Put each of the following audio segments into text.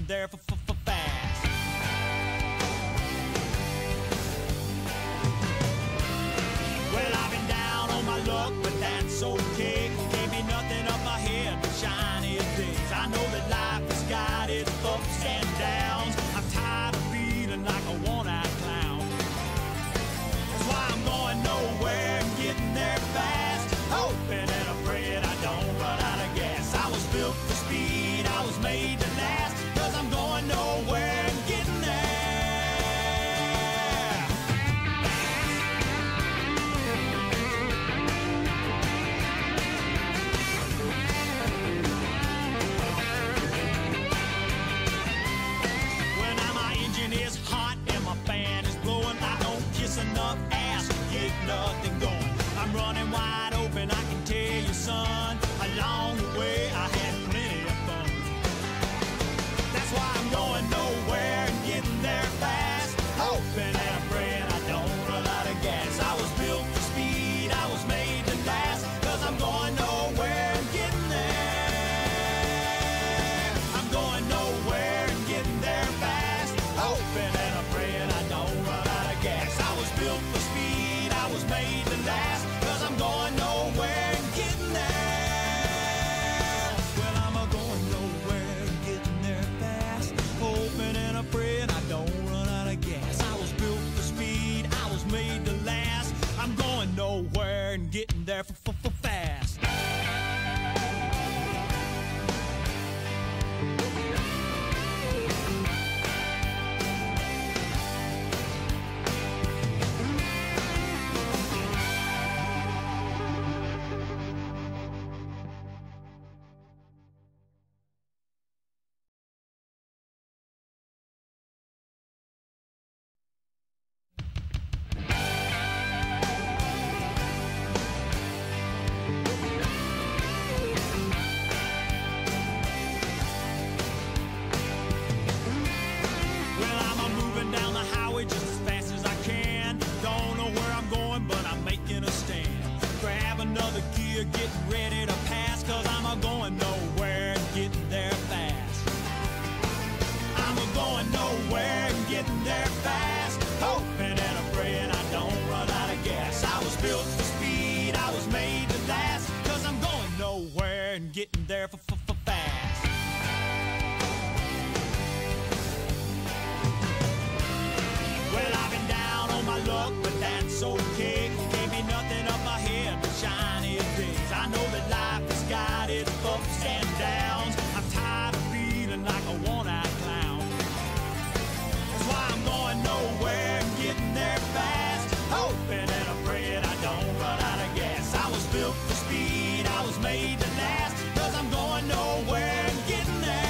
there for fast. Well, I've been down on my luck, but that's okay. Can't be nothing up ahead but shiny days. I know that life has got its ups and downs. I'm tired of feeling like a one-eyed clown. That's why I'm going nowhere and getting there fast, hoping and I'm praying I don't run out of gas. I was built for speed, I was made to last, 'cause I'm going nowhere and getting there. Well, now my engine is hot and my fan is blowing. I don't kiss enough ass to get nothing going. I'm running wide open, I can tell you, son. Along the way, I had plenty of fun. That's why I'm going nowhere and getting there fast, hoping and I'm praying I don't run out of gas. I was built for speed, I was made to last, 'cause I'm going nowhere and getting there. I'm going nowhere and getting there fast, hoping and I'm praying I don't run out of gas. I was built for speed, I was made to last, 'cause I'm going nowhere and getting there. Well, I'm going nowhere and getting there fast, hoping and I'm praying I don't run out of gas. I was built for speed, I was made to last. I'm going nowhere and getting there for fast. Well, I'm moving down the highway just as fast as I can. Don't know where I'm going, but I'm making a stand. Grab another gear, getting ready to pass, 'cause I'm going nowhere and getting there fast. I'm going nowhere and getting there fast, hoping and I'm praying I don't run out of gas. I was built for speed, I was made to last, 'cause I'm going nowhere and getting there for fast. Well, I've been down on my luck, but that's okay. Can't be nothing up ahead but shiny days. I know that life has got its ups and downs. I'm tired of feeling like a one-eyed clown. That's why I'm going nowhere and getting there fast, hoping and I'm praying I don't run out of gas. I was built for speed, I was made to last, 'cause I'm going nowhere and getting there.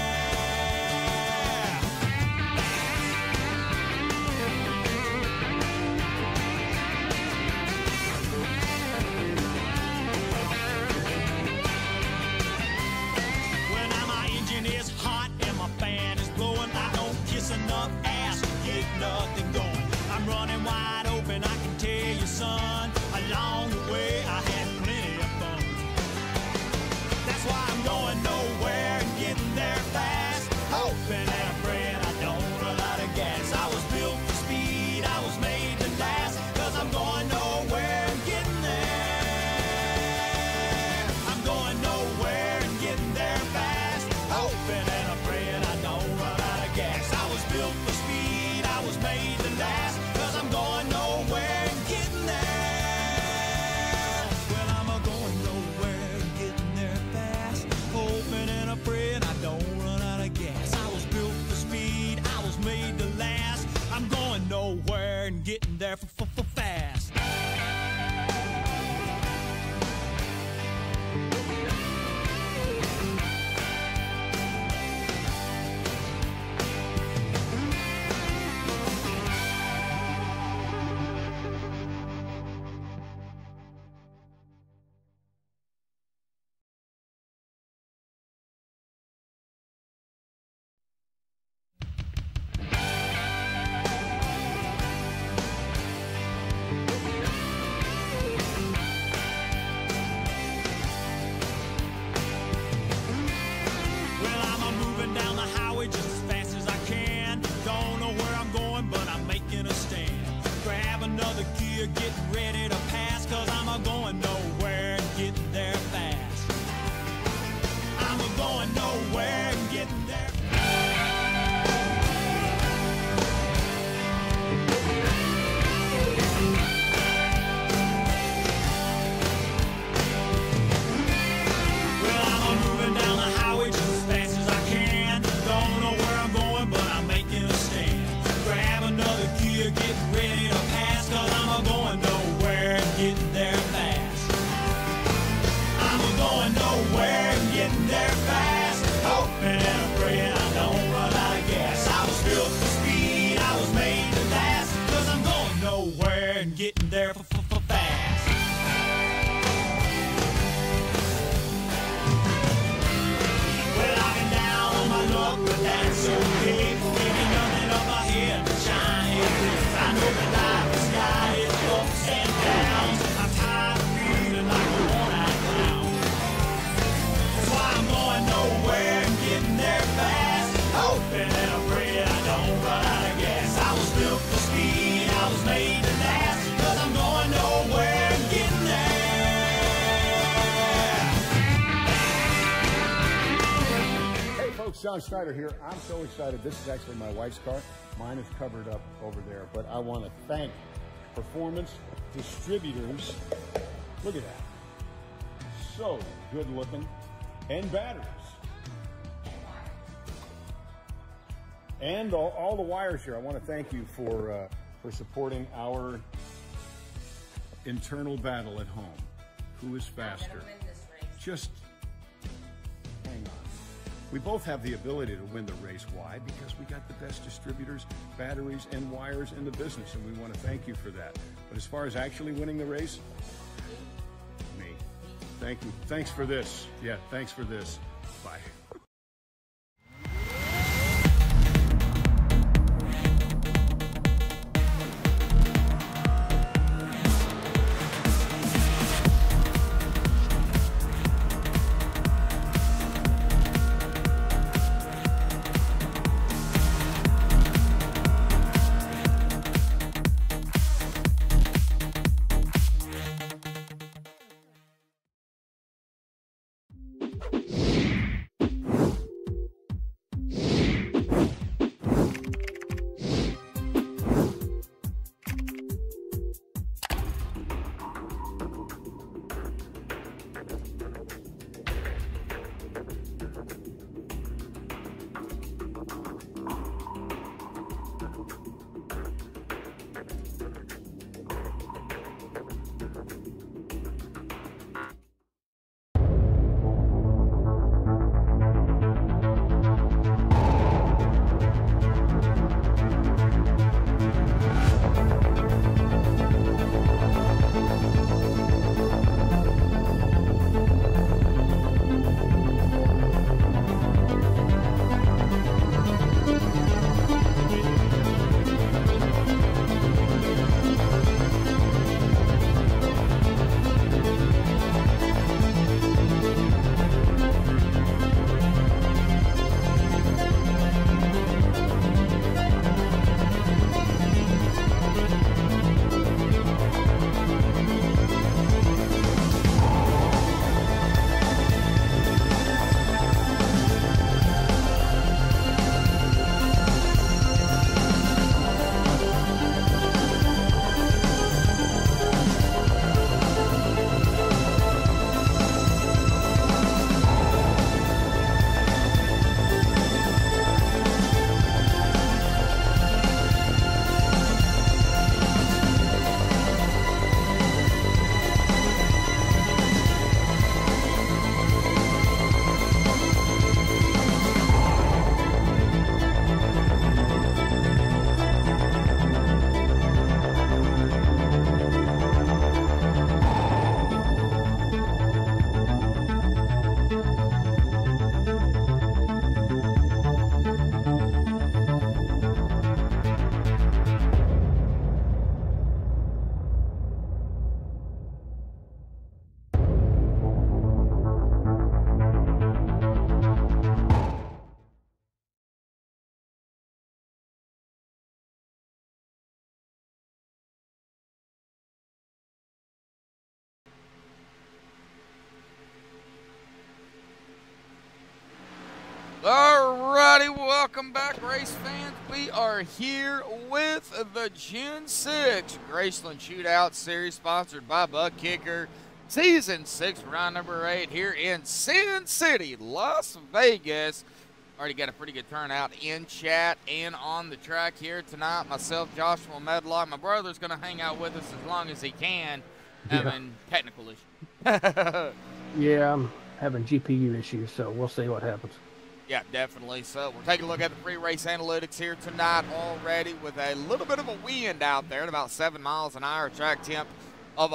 Well, now my engine is hot and my fan is blowing. I don't kiss enough ass to get nothing going. I'm running wide open, I can tell you, son. Along the way, I had plenty of fun. That's why I'm going nowhere and getting there fast, hoping and I'm praying I don't run out of gas. I was built for speed, I was made to last, 'cause I'm going nowhere and getting there. I'm going nowhere and getting there fast, hoping and I'm praying I don't run out of gas. I was built for speed, I was made to last, 'cause I'm going nowhere and getting there. Well, I'm going nowhere and getting there fast, hoping and I'm praying I don't run out of gas. I was built for speed, I was made to last. I'm going nowhere and getting there for fast. gear, getting ready to pass, cause I'm a going nowhere and getting there fast. I'm a going nowhere and getting there. Well, I'm moving down the highway just as fast as I can. Don't know where I'm going, but I'm making a stand. Grab another gear, getting ready to pass, cause I'm a going nowhere and getting there fast. I'm a going nowhere and getting there fast. Hoping and praying I don't run out of gas. I was built for speed, I was made to last, cause I'm going nowhere and getting there fast. Well, I've been down on my luck, but that's okay. Maybe nothing up ahead but shiny things. I know that life is sky is ups and downs. I'm tired of feeling like a worn-out clown. That's why I'm going nowhere and getting there fast. Hoping and I'm praying I don't run out of gas. I was built for speed, I was made to last, cause I'm going nowhere and getting there. Hey folks, John Schneider here. I'm so excited. This is actually my wife's car. Mine is covered up over there, but I want to thank Performance Distributors. Look at that. So good looking. And batteries. And all the wires here. I want to thank you for supporting our internal battle at home. Who is faster? Just hang on. We both have the ability to win the race. Why? Because we got the best distributors, batteries, and wires in the business, and we want to thank you for that. But as far as actually winning the race, me. Thank you. Thanks for this. Yeah, thanks for this. Bye. Alrighty, welcome back, race fans. We are here with the Gen 6 GRaceland Shootout Series, sponsored by Buttkicker. Season 6, round number 8, here in Sin City, Las Vegas. Already got a pretty good turnout in chat and on the track here tonight. Myself, Joshua Medlock. My brother's going to hang out with us as long as he can, having technical issues. Yeah, I'm having GPU issues, so we'll see what happens. Yeah, definitely. So we're taking a look at the pre-race analytics here tonight already with a little bit of a wind out there at about 7 miles an hour, track temp of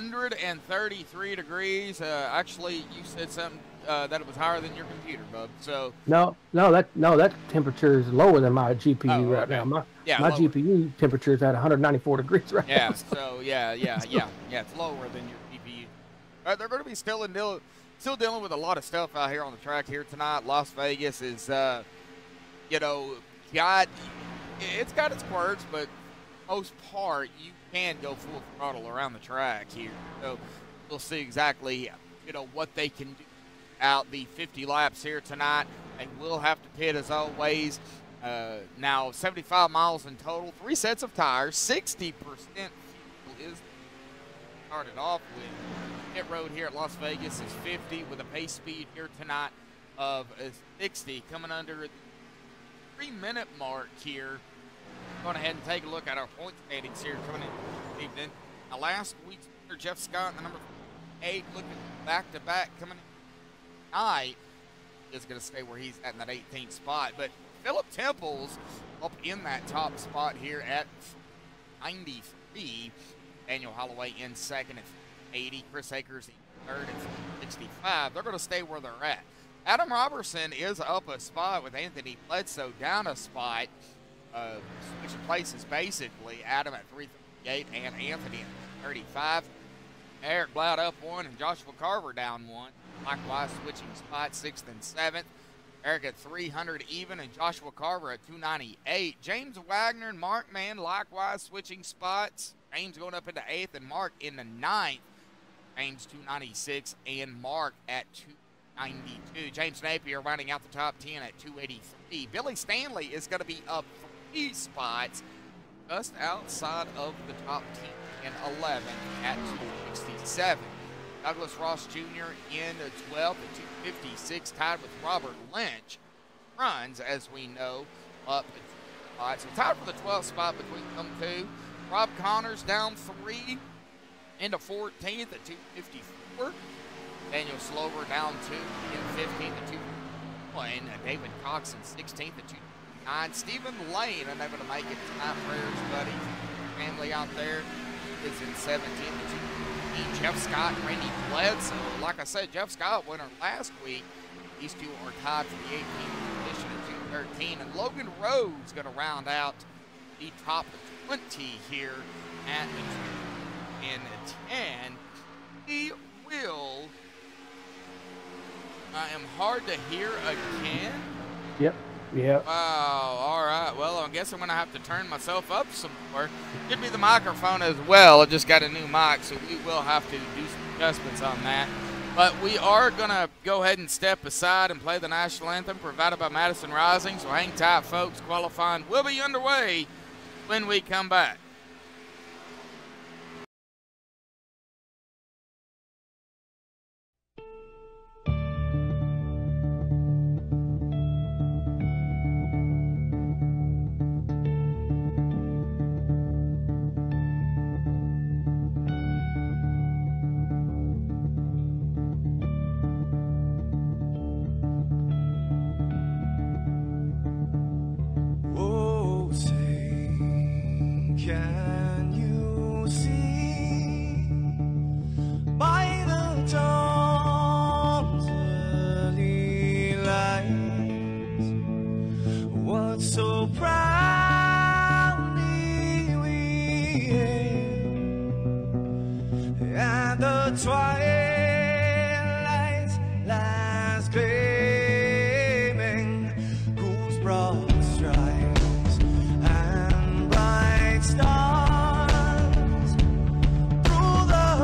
133 degrees. Actually, you said something that it was higher than your computer, bub. So no, that temperature is lower than my GPU right now. My GPU temperature is at 194 degrees right now. So yeah, it's lower than your GPU. They're going to be still dealing with a lot of stuff out here on the track here tonight. Las Vegas is, it's got its quirks, but most part you can go full throttle around the track here. So we'll see exactly, what they can do out the 50 laps here tonight. They will have to pit as always. Now 75 miles in total, 3 sets of tires, 60% fuel is started off with. Pit road here at Las Vegas is 50 with a pace speed here tonight of 60, coming under the 3-minute mark here. Going ahead and take a look at our point standings here coming in this evening. Now last week's winner, Jeff Scott, the number 8, looking back-to-back coming in tonight, is going to stay where he's at in that 18th spot. But Philip Temple's up in that top spot here at 93. Daniel Holloway in second at 80. Chris Akers in third at 65. They're going to stay where they're at. Adam Robertson is up a spot with Anthony Bledsoe down a spot. Switching places basically. Adam at 338 and Anthony at 35. Eric Blount up 1 and Joshua Carver down 1. Likewise switching spots 6th and 7th. Eric at 300 even and Joshua Carver at 298. James Wagner and Mark Mann likewise switching spots. James going up into 8th and Mark in the 9th. James 296 and Mark at 292. James Napier rounding out the top 10 at 283. Billy Stanley is going to be up 3 spots just outside of the top 10 and 11 at 267. Douglas Ross Jr. in 12th at 256, tied with Robert Lynch. Runs, as we know, up at 2 spots. So tied for the 12th spot between them two. Rob Connors down 3 into 14th at 254. Daniel Slover down 2 in 15th at 251. David Cox in 16th at 259. Stephen Lane unable to make it tonight. Prayers, buddy. Family out there is in 17th at 215. Jeff Scott and Randy Bledsoe. Like I said, Jeff Scott winner last week. These two are tied for the 18th position at 213. And Logan Rhodes going to round out the top 20 here at the 10. He will. I am hard to hear again. Yep. Wow. All right. Well, I guess I'm going to have to turn myself up some more. Give me the microphone as well. I just got a new mic, so we will have to do some adjustments on that. But we are going to go ahead and step aside and play the national anthem provided by Madison Rising. So hang tight, folks. Qualifying will be underway when we come back. Can you see by the dawn's early light what so proudly we hailed at the twilight's last gleaming, whose broad stripes and bright stars through the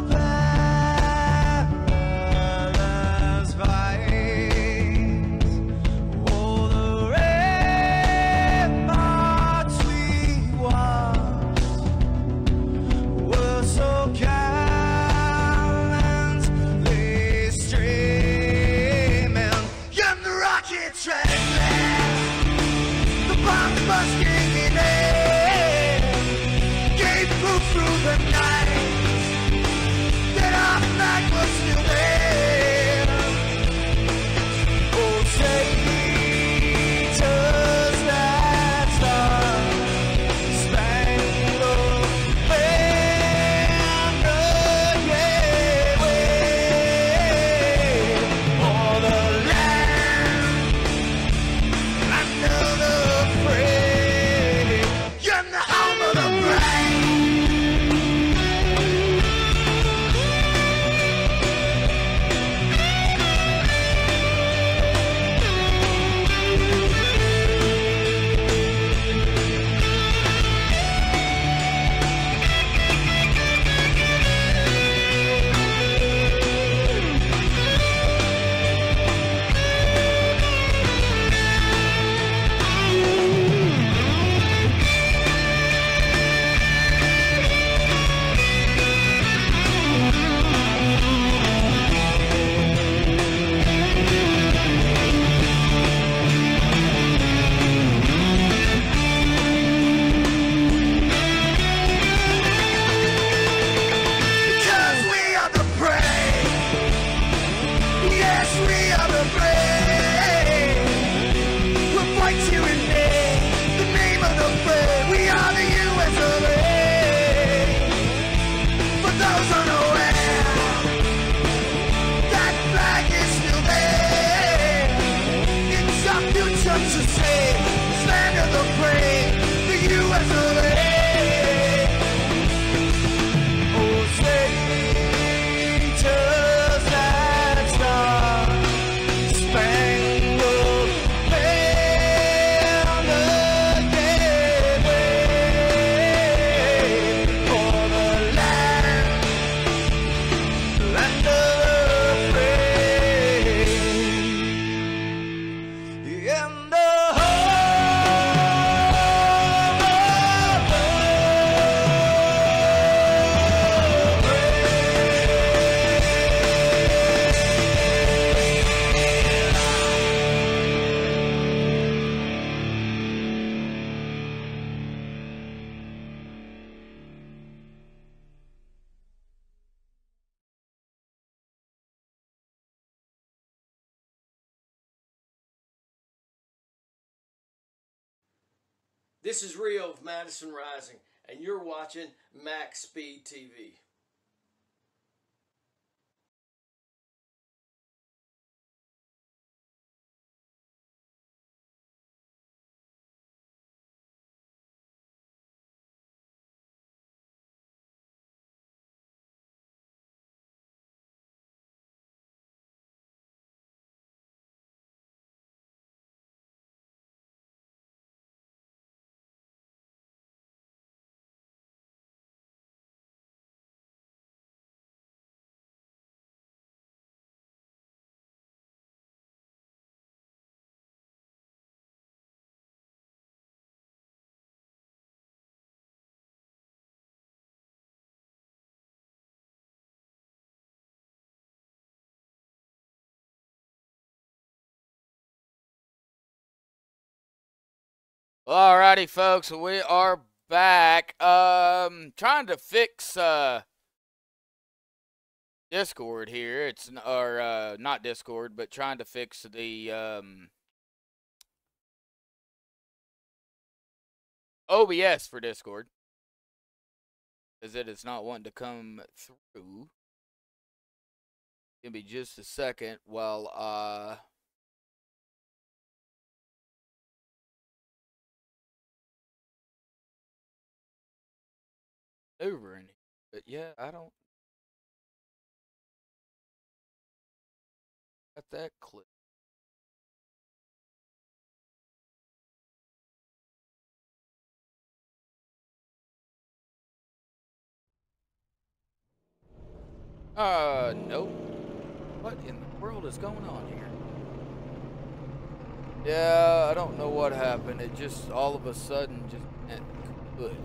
perilous fight, oh, the move through the night, that our flag was still there. Oh, say, does that star-spangled banner yet wave o'er the land under the free? You're the home of the brave. Because we are the brave. Yes, we are the brave. We'll fight you in the name of the brave. We are the US of A. For those unaware, that flag is still there. It's our future to save. Stand of the brave, the US of A. Oh, say, does that star-spangled banner yet wave o'er the land of the free? In the This is Rio of Madison Rising, and you're watching MaxspeedTV. Alrighty, folks, we are back. Trying to fix Discord here. It's not Discord, but trying to fix the OBS for Discord, as it is not wanting to come through. Give me just a second while over in here. But yeah, I don't got that clip. Nope. What in the world is going on here? Yeah, I don't know what happened. It just all of a sudden just went good.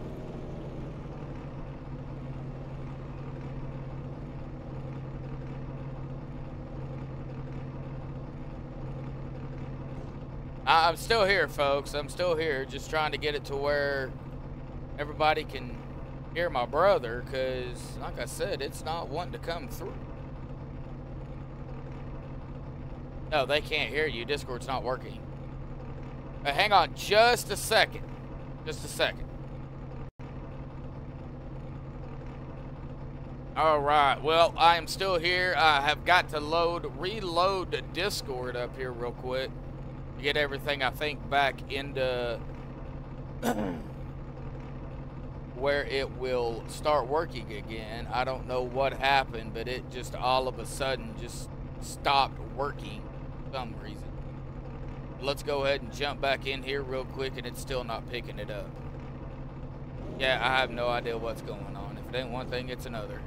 I'm still here, folks. I'm still here, just trying to get it to where everybody can hear my brother, because, like I said, it's not wanting to come through. No, they can't hear you. Discord's not working. Hang on just a second. Just a second. All right. Well, I am still here. I have got to reload the Discord up here real quick to get everything, I think, back into where it will start working again. I don't know what happened, but it just all of a sudden just stopped working for some reason. Let's go ahead and jump back in here real quick, and it's still not picking it up. Yeah, I have no idea what's going on. If it ain't one thing, it's another.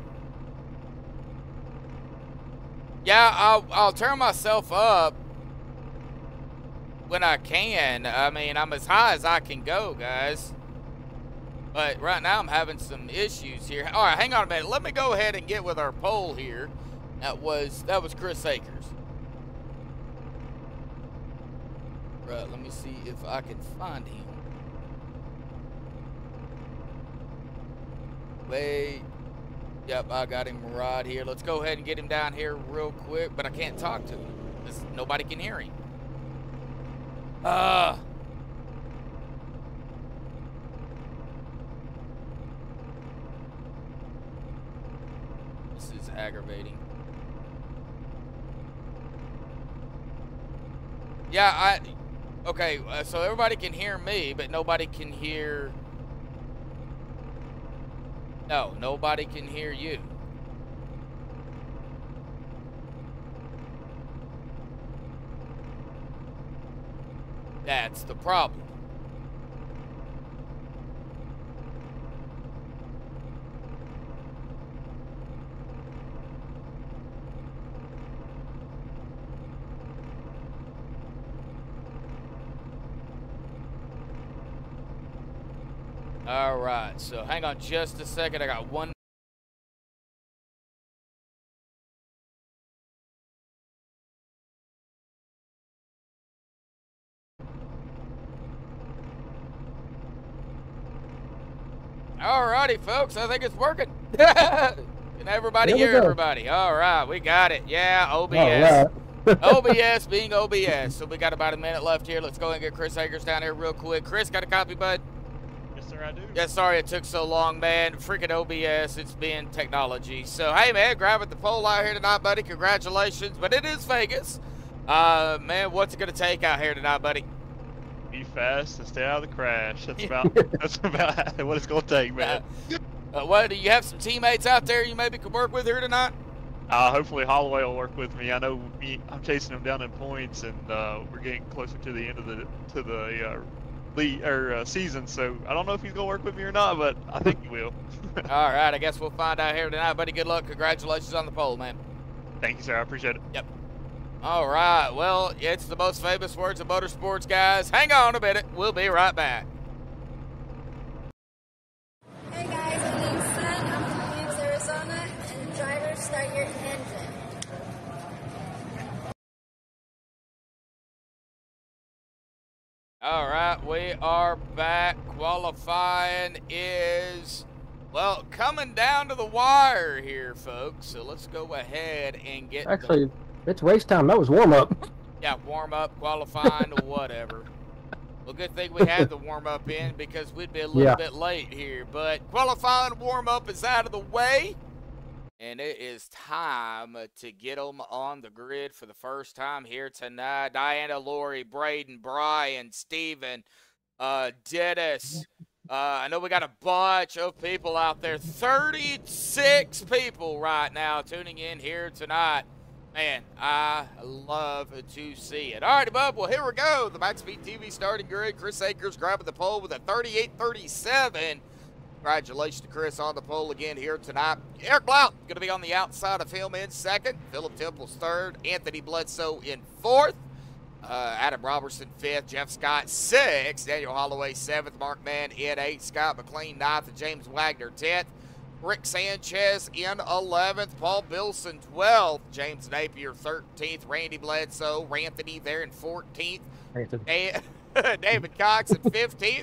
Yeah, I'll turn myself up when I can. I mean, I'm as high as I can go, guys. But right now I'm having some issues here. All right, hang on a minute. Let me go ahead and get with our poll here. That was Chris Akers. Right, let me see if I can find him. Wait. Yep, I got him right here. Let's go ahead and get him down here real quick, but I can't talk to him because nobody can hear him. This is aggravating. Yeah, okay, so everybody can hear me, but nobody can hear... No, nobody can hear you. That's the problem. All right, so hang on just a second. I got one. All righty, folks. I think it's working. Can everybody hear everybody? All right, we got it. Yeah, OBS. OBS being OBS. So we got about a minute left here. Let's go ahead and get Chris Akers down here real quick. Chris, got a copy, bud? I do. Yeah, sorry it took so long, man. Freaking OBS, it's been technology. So, hey, man, grabbing the pole out here tonight, buddy. Congratulations. But it is Vegas. Man, what's it going to take out here tonight, buddy? Be fast and stay out of the crash. That's about what it's going to take, man. What, do you have some teammates out there you maybe could work with here tonight? Hopefully Holloway will work with me. I know I'm chasing him down in points, and we're getting closer to the end of the season, so I don't know if he's gonna work with me or not, but I think he will. All right, I guess we'll find out here tonight, buddy. Good luck. Congratulations on the pole, man. Thank you, sir. I appreciate it. Yep. All right, well, it's the most famous words of motorsports, guys. Hang on a minute. We'll be right back. Hey guys, my name's Sun. I'm from Phoenix, Arizona, and driver, start your engine. All right, we are back. Qualifying is, well, coming down to the wire here, folks. So let's go ahead and get... Actually, it's race time. That was warm-up. Yeah, warm-up, qualifying, whatever. Well, good thing we had the warm-up in because we'd be a little bit late here. But qualifying warm-up is out of the way. And it is time to get them on the grid for the first time here tonight. Diana, Lori, Braden, Brian, Steven, Dennis. I know we got a bunch of people out there. 36 people right now tuning in here tonight. Man, I love to see it. All right, bub, well, here we go. The MaxspeedTV starting grid. Chris Akers grabbing the pole with a 38.37. Congratulations to Chris on the pole again here tonight. Eric Blount going to be on the outside of him in second. Philip Temple's third. Anthony Bledsoe in fourth. Adam Robertson fifth. Jeff Scott sixth. Daniel Holloway seventh. Mark Mann in eighth. Scott McLean ninth. And James Wagner 10th. Rick Sanchez in 11th. Paul Bilson 12th. James Napier 13th. Randy Bledsoe. Ranthony there in 14th. David Cox in 15th.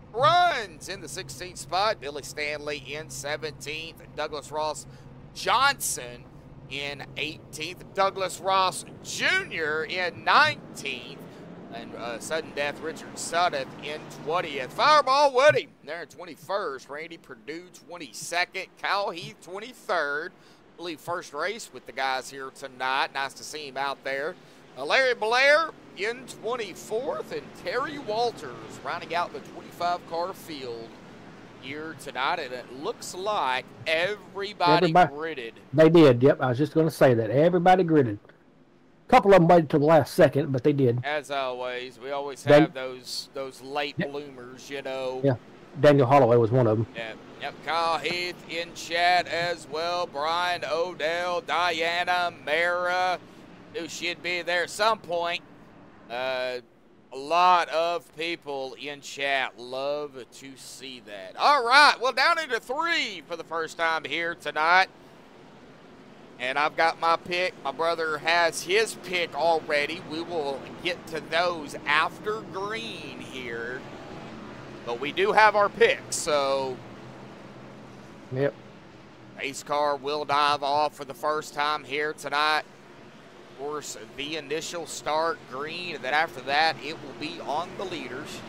runs in the 16th spot. Billy Stanley in 17th. Douglas Ross Johnson in 18th. Douglas Ross Jr. in 19th. And sudden death Richard Sudduth in 20th. Fireball Woody there in 21st. Randy Purdue 22nd. Kyle Heath 23rd. I believe first race with the guys here tonight. Nice to see him out there. Larry Blair in 24th. And Terry Walters rounding out the 25-car field here tonight. And it looks like everybody gridded. They did, yep. I was just going to say that. Everybody gridded. A couple of them waited till the last second, but they did. As always, we always have those late bloomers, you know. Yeah, Daniel Holloway was one of them. Yep. Kyle Heath in chat as well. Brian Odell, Diana, Mara, who should be there at some point. A lot of people in chat. Love to see that. All right, well, down into 3 for the first time here tonight. And I've got my pick. My brother has his pick already. We will get to those after green here. But we do have our picks, so. Yep. Race car will dive off for the first time here tonight. Of course, the initial start green, and then after that, it will be on the leaders.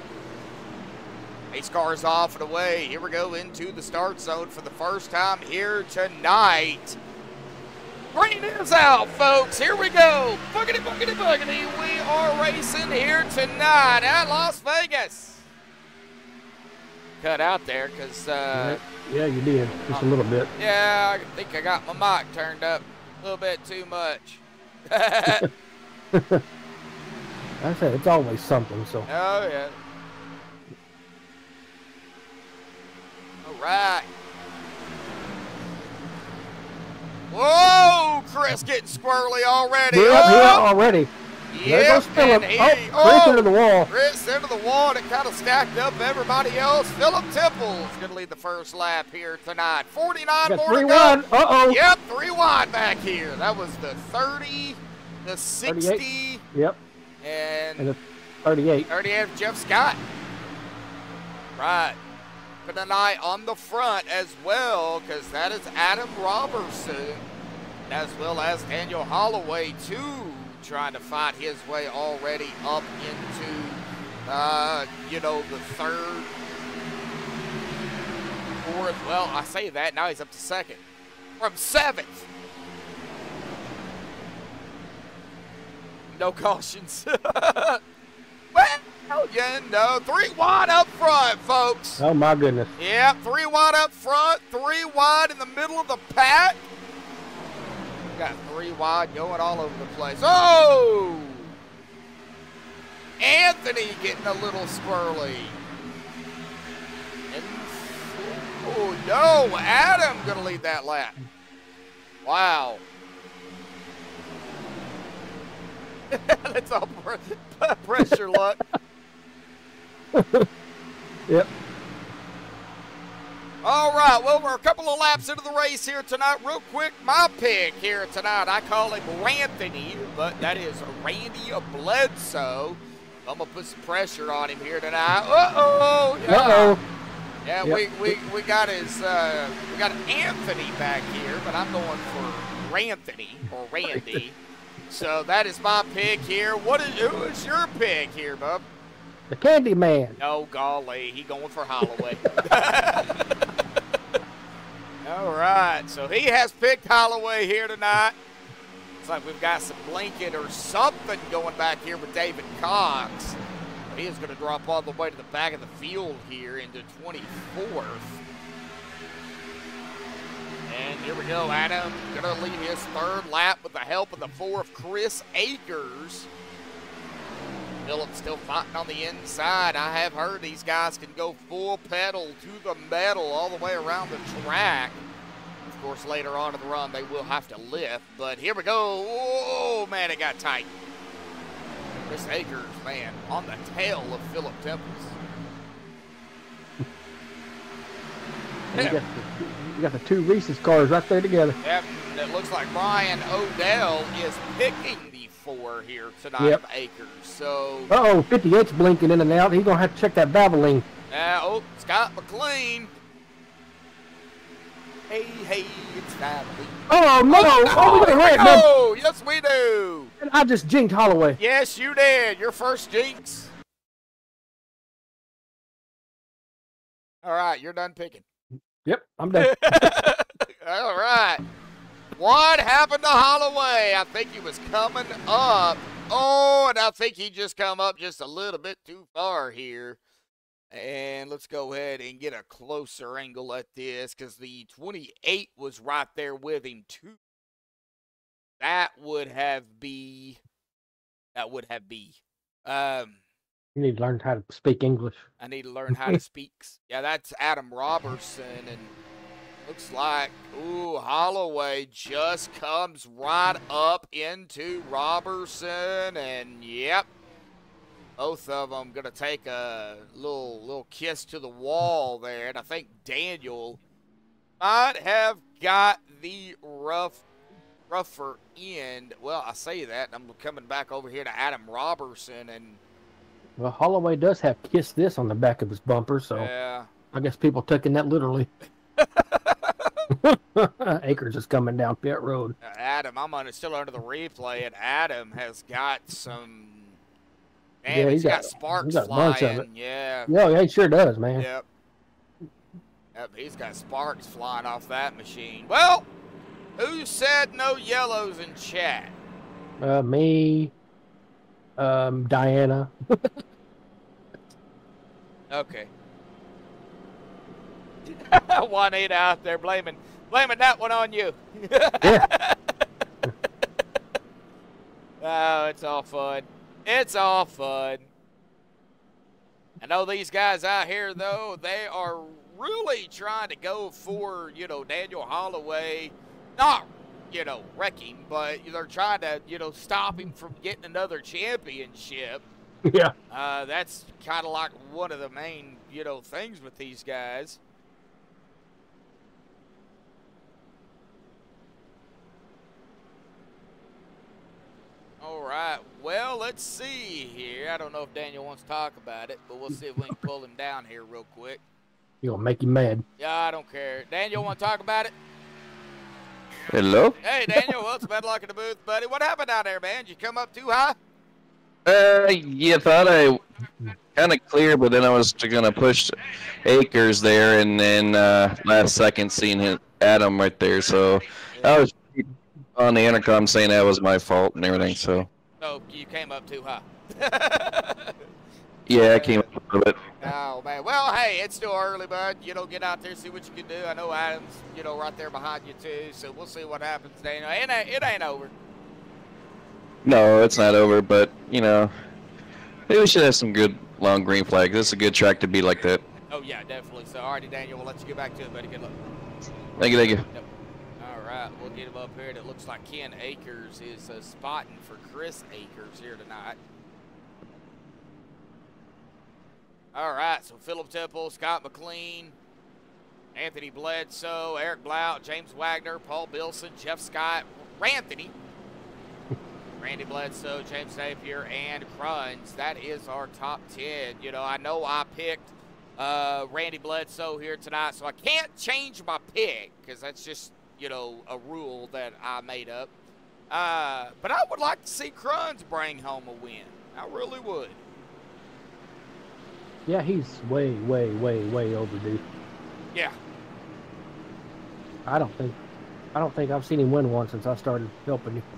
Race car is off and away. Here we go into the start zone for the first time here tonight. Green is out, folks. Here we go. Boogity, boogity, boogity. We are racing here tonight at Las Vegas. Cut out there because... yeah, you did. Just a little bit. Yeah, I think I got my mic turned up a little bit too much. I said it's always something, so. Oh, yeah. All right. Whoa, Chris getting squirrely already. Yeah, already. Yep, and Chris into the wall. Chris into the wall, and it kind of stacked up everybody else. Philip Temple's going to lead the first lap here tonight. 49 more to go. Uh-oh. Yep, 3 wide back here. That was the 30, the 60. 38. Yep. And the 38. 38 of Jeff Scott. Right. For tonight on the front as well, because that is Adam Robertson, as well as Daniel Holloway, too, trying to fight his way already up into, you know, the 3rd, 4th. Well, I say that, now he's up to 2nd. From 7th. No cautions. Well, yeah, no. 3 wide up front, folks. Oh, my goodness. Yep, 3 wide up front, 3 wide in the middle of the pack. Got 3 wide going all over the place. Oh! Anthony getting a little squirrely. And, oh, no. Adam going to lead that lap. Wow. That's all pressure luck. Yep. All right, well, we're a couple of laps into the race here tonight. Real quick, my pick here tonight, I call him Ranthony, but that is Randy Bledsoe. I'm going to put some pressure on him here tonight. Uh-oh. Yeah. Uh-oh. Yeah, yep. we got his, we got Anthony back here, but I'm going for Ranthony, or Randy. So that is my pick here. Who is your pick here, bub? The Candy Man. Oh, golly. He going for Holloway. All right. So he has picked Holloway here tonight. Looks like we've got some blanket or something going back here with David Cox. He is going to drop all the way to the back of the field here into 24th. And here we go, Adam going to lead his 3rd lap with the help of the 4 of Chris Akers. Phillips still fighting on the inside. I have heard these guys can go full pedal to the metal all the way around the track. Of course, later on in the run, they will have to lift. But here we go. Oh, man, it got tight. Chris Akers, man, on the tail of Philip Temples. You got the 2 Reese's cars right there together. Yep, it looks like Brian Odell is picking the 4 here tonight of Akers. So. 58's blinking in and out. He's gonna have to check that Valvoline. Oh, Scott McLean. Hey, it's family. Oh, no. Oh, we got a red. Oh, yes, we do. And I just jinked Holloway. Yes, you did. Your first jinx. All right, you're done picking. Yep, I'm done. All right. What happened to Holloway? I think he was coming up. Oh, and I think he just come up just a little bit too far here. And let's go ahead and get a closer angle at this because the 28 was right there with him too. That would have be. You need to learn how to speak English. I need to learn how to speak. Yeah, that's Adam Robertson, and looks like, ooh, Holloway just comes right up into Robertson, and yep. Both of them going to take a little kiss to the wall there. And I think Daniel might have got the rougher end. Well, I say that, and I'm coming back over here to Adam Robertson. And well, Holloway does have "kiss this" on the back of his bumper, so yeah. I guess people taking that literally. Akers is coming down pit road. Adam, I'm still under the replay, and Adam has got some... Man, yeah, he's got sparks flying. Yeah. Yeah, he sure does, man. Yep. Yep, he's got sparks flying off that machine. Well, who said no yellows in chat? Me. Diana. Okay. Juanita out there blaming that one on you. Yeah. Oh, it's all fun. It's all fun. I know these guys out here, though, they are really trying to go for, Daniel Holloway. Not, wrecking, but they're trying to, stop him from getting another championship. Yeah. That's kind of like one of the main, things with these guys. All right, well, let's see here. I don't know if Daniel wants to talk about it, but we'll see if we can pull him down here real quick. You're going to make him mad. Yeah, I don't care. Daniel, want to talk about it? Hello? Hey, Daniel, well, it's bad luck in the booth, buddy. What happened down there, man? Did you come up too high? Yeah, thought I kind of clear, but then I was going to push Akers there, and then last second seeing Adam right there, so I was on the intercom saying that was my fault and everything, so. Oh, you came up too high. Yeah, I came up a little bit. Oh, man. Well, hey, it's still early, bud. Get out there, see what you can do. I know Adam's, right there behind you, too, so we'll see what happens, Daniel. It ain't over. No, it's not over, but, maybe we should have some good long green flags. This is a good track to be like that. Oh, yeah, definitely. So, all righty, Daniel, we'll let you get back to it, buddy. Good luck. Thank you. Yep. All right, we'll get him up here. And it looks like Ken Akers is spotting for Chris Akers here tonight. All right, so Philip Temple, Scott McLean, Anthony Bledsoe, Eric Blount, James Wagner, Paul Bilson, Jeff Scott, Ranthony, Randy Bledsoe, James Napier, and Cruns. That is our top 10. I know I picked Randy Bledsoe here tonight, so I can't change my pick because that's just, a rule that I made up. But I would like to see Cruns bring home a win. I really would. Yeah, he's way, way, way, way overdue. Yeah. I don't think I've seen him win one since I started helping you.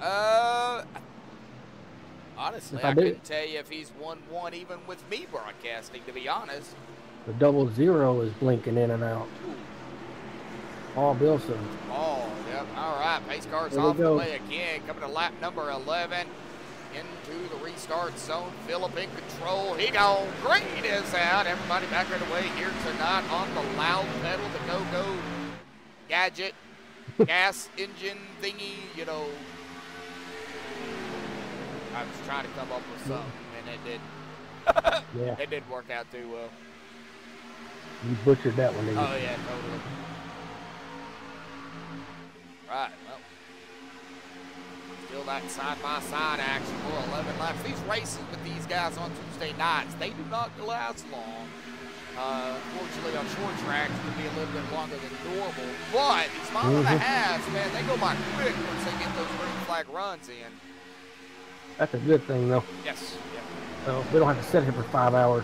Honestly, I couldn't tell you if he's won one even with me broadcasting, to be honest. The 00 is blinking in and out. Paul Bilson. Oh, yep. All right, pace car's off the way again. Coming to lap number 11. Into the restart zone. Phillip in control. He gone. Green is out. Everybody back right away here tonight on the loud pedal, the go-go gadget, gas engine thingy, I was trying to come up with something, and it didn't. Yeah. It didn't work out too well. You butchered that one, didn't you? Oh, yeah, totally. Right, well. Still that side-by-side action for 11 laps. These races with these guys on Tuesday nights, they do not last long. Unfortunately, on short tracks, it can be a little bit longer than normal. But these mile and a halves, man, they go by quick once they get those green flag runs in. That's a good thing, though. Yes. Yeah. So we don't have to sit here for 5 hours.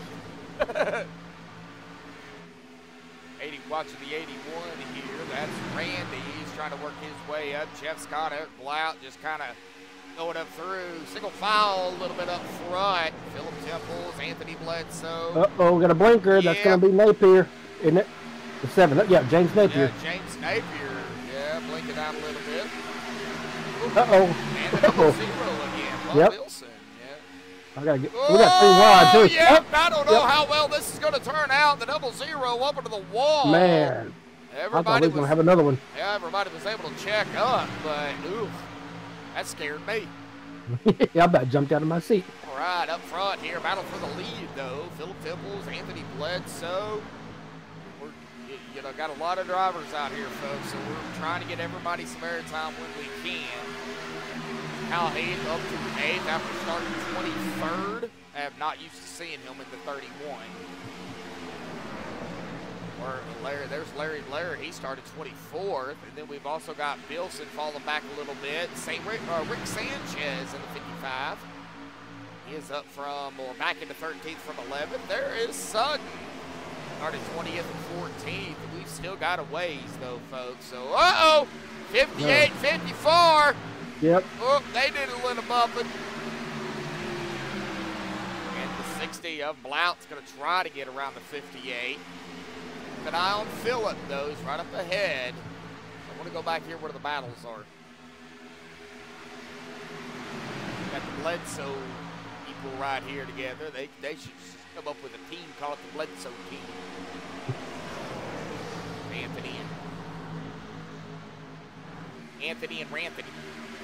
Watching the 81 here. That's Randy. He's trying to work his way up. Jeff Scott, Eric Blount just kind of going up through. Single foul a little bit up front. Philip Temples, Anthony Bledsoe. Uh-oh, we got a blinker. Yep. That's going to be Napier, isn't it? The 7. Yeah, James Napier. Yeah, James Napier. Yeah, blinking out a little bit. Uh-oh. And the double zero again. Bob Wilson. I gotta get. We got 3 wide too. Yep. I don't know how well this is going to turn out. The double zero up into the wall. Man, I thought we was going to have another one. Yeah, everybody was able to check up, but oof, that scared me. Yeah, I about jumped out of my seat. All right, up front here, battle for the lead though. Philip Temples, Anthony Bledsoe. We're got a lot of drivers out here, folks, so we're trying to get everybody some airtime when we can. Hal Hayes up to 8th after starting 23rd. I am not used to seeing him in the 31. There's Larry Blair. He started 24th. And then we've also got Bilson falling back a little bit. Rick Sanchez in the 55. He is up back into 13th from 11th. There is Sutton. Started 20th and 14th. We've still got a ways, though, folks. So, 58, 54. Yep. Oh, they did a little bumping. And the 60 of Blount's going to try to get around the 58. Keep an eye on Phillip, though. He's right up ahead. I want to go back here where the battles are. Got the Bledsoe people right here together. They should come up with a team, call it the Bledsoe team. Anthony and Ranthony.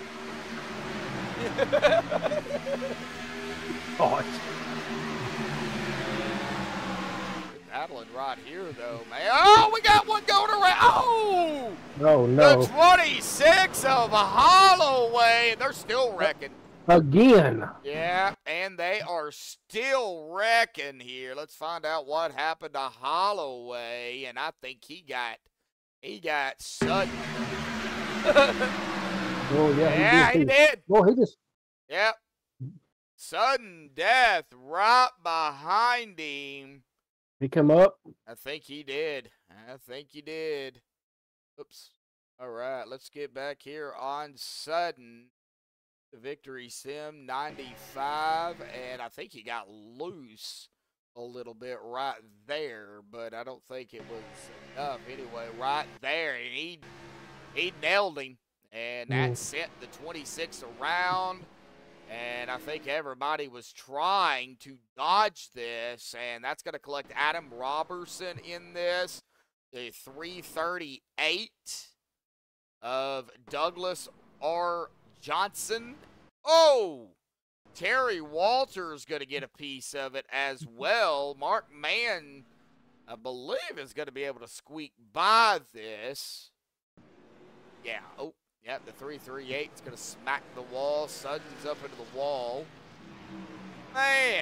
Battling right here, though, man. Oh, we got one going around. Oh! Oh, no. The 26 of Holloway. They're still wrecking. Again. Yeah, and they are still wrecking here. Let's find out what happened to Holloway. And I think he got Sutton. Oh, yeah. He did. Oh, he just. Yep. Sudden death right behind him. He come up? I think he did. Oops. All right, let's get back here on Sudden. The Victory Sim 95, and I think he got loose a little bit right there, but I don't think it was enough anyway. Right there, and he nailed him, and that sent the 26 around. And I think everybody was trying to dodge this, and that's going to collect Adam Robertson in this. The 338 of Douglas R. Johnson. Oh, Terry Walters going to get a piece of it as well. Mark Mann, I believe, is going to be able to squeak by this. Yeah, oh. Yep, the 338 is going to smack the wall. Sutton's up into the wall. Man.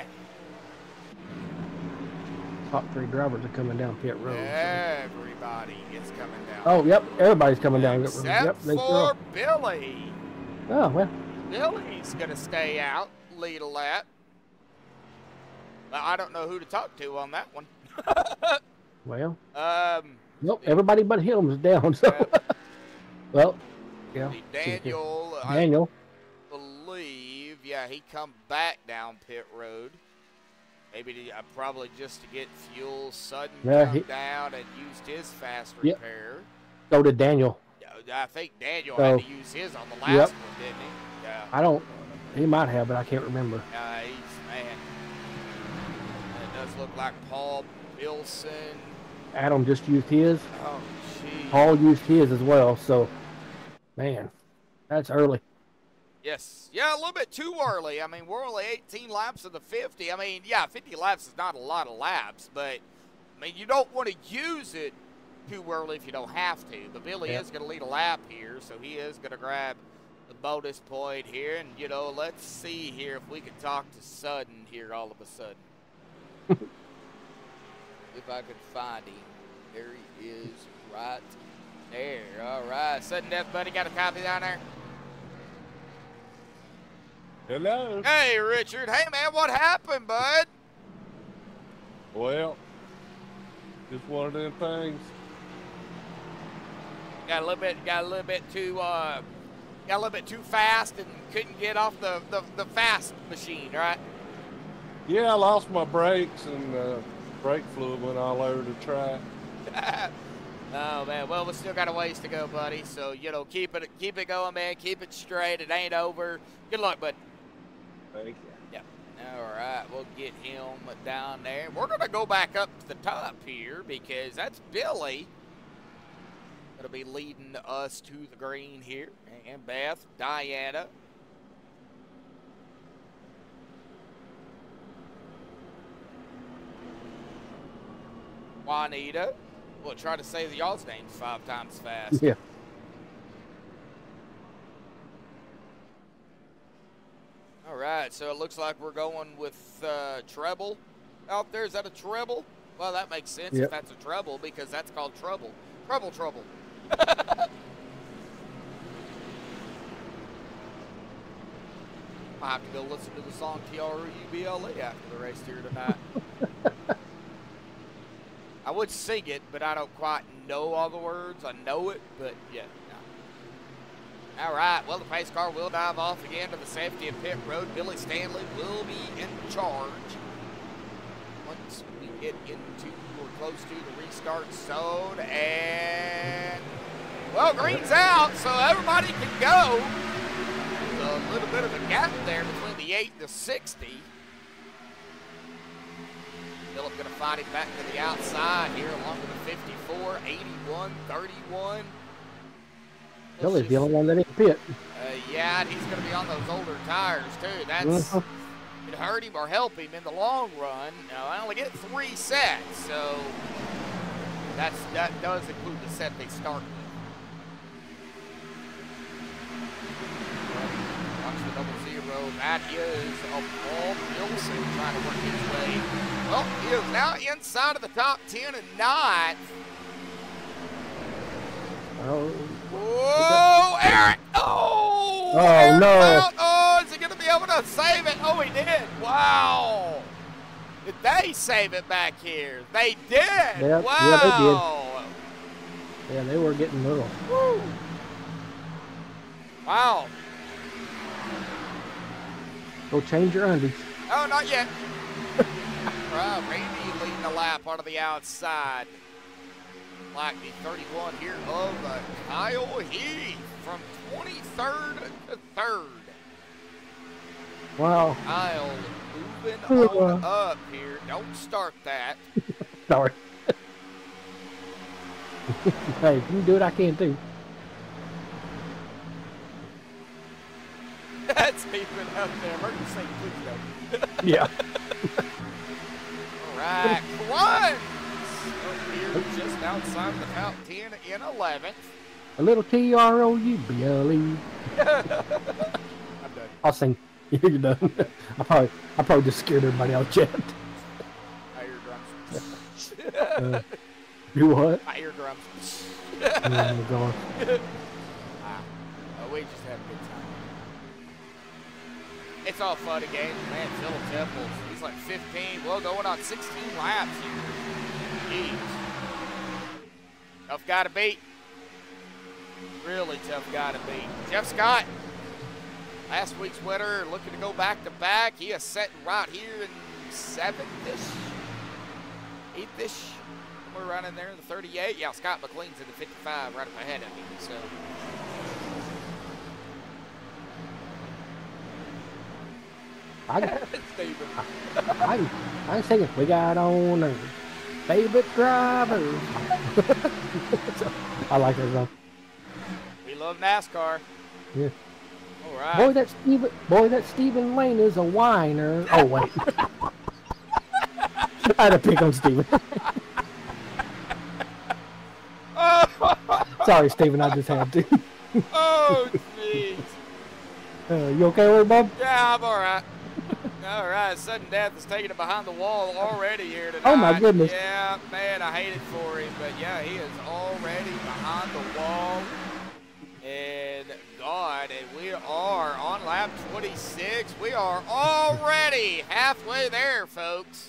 Top 3 drivers are coming down pit road. Everybody is coming down. Oh, yep. Everybody's coming down. Except for Billy. Oh, well. Billy's going to stay out, lead a lap. I don't know who to talk to on that one. Well. Nope, everybody but him is down. So. Well. Yeah. Daniel, I believe, yeah, he come back down pit road. Maybe probably just to get fuel. Sudden come down and used his fast repair. So did Daniel. I think Daniel had to use his on the last one, didn't he? Yeah. He might have, but I can't remember. Man. It does look like Paul Wilson. Adam just used his. Oh, geez. Paul used his as well, so. Man, that's early. Yes. Yeah, a little bit too early. I mean, we're only 18 laps of the 50. I mean, yeah, 50 laps is not a lot of laps, but, I mean, you don't want to use it too early if you don't have to. But Billy is going to lead a lap here, so he is going to grab the bonus point here. And, let's see here if we can talk to Sudden here all of a sudden. if I could find him. There he is right there. All right. Sudden death, buddy. Got a copy down there? Hello. Hey, Richard. Hey, man. What happened, bud? Well, just one of them things. Got a little bit too fast and couldn't get off the fast machine, right? Yeah, I lost my brakes and brake fluid went all over the track. Oh man, well we still got a ways to go, buddy. So you know, keep it going, man. Keep it straight. It ain't over. Good luck, bud. Thank you. Yeah. All right, we'll get him down there. We're gonna go back up to the top here because that's Billy. Gonna be leading us to the green here, and Beth, Diana. Juanita. We'll try to say y'all's names 5 times fast. Yeah. All right, so it looks like we're going with treble out there. Is that a treble? Well, that makes sense if that's a treble because that's called trouble. Trouble. I'll have to go listen to the song T-R-U-B-L-E after the race here tonight. I would sing it, but I don't quite know all the words. I know it, but yeah. No. All right, well, the pace car will dive off again to the safety of pit road. Billy Stanley will be in charge once we get into or close to the restart zone. And, well, green's out, so everybody can go. There's a little bit of a gap there between the 8 and the 60. Phillip going to find him back to the outside here along with the 54, 81, 31. Billy's the only one that didn't pit. Yeah, and he's going to be on those older tires too. That's it hurt him or help him in the long run. Now, I only get 3 sets, so that does include the set they start with. Watch the 0. That is a Paul Wilson trying to work his way. Well, he is now inside of the top 10 and 9th. Oh. Whoa, Eric! Oh! Oh, Eric no. Out. Oh, is he going to be able to save it? Oh, he did. Wow. Did they save it back here? They did. Yeah, wow. Yeah, they did. Yeah, they were getting little. Woo. Wow. Go change your undies. Oh, not yet. Randy leading the lap onto the outside. Like the 31 here of Kyle Heath from 23rd to 3rd. Wow. Kyle moving on up here. Don't start that. Sorry. Hey, if you can do it, I can too. That's even up there. Emergency, please go. Yeah. All right, Quans up here just outside of the top 10 in 11th. A little T-R-O-U-B-L-E. I'm done. I'll sing. You're done. I probably just scared everybody out, Chat. I hear drums. Do what? I hear drums. Oh my God. We just had a good time. It's all fun and games, man. Phillip Temples, he's like 15. Well, going on 16 laps here. Jeez. Tough guy to beat. Really tough guy to beat. Jeff Scott, last week's winner, looking to go back to back. He is sitting right here in 7th-ish, 8th-ish. We're running there in the 38. Yeah, Scott McLean's in the 55, right up ahead of me. So. I can sing it. We got on our favorite drivers. I like that song. We love NASCAR. Yeah. All right. Boy, that Stephen Lane is a whiner. Oh wait. I had to pick on Stephen. Sorry, Stephen. I just had to. Oh, jeez. You okay with it, Bob? Yeah, I'm all right. All right, sudden death is taking it behind the wall already here tonight. Oh, my goodness. Yeah, man, I hate it for him. But, yeah, he is already behind the wall. And, God, and we are on lap 26. We are already halfway there, folks.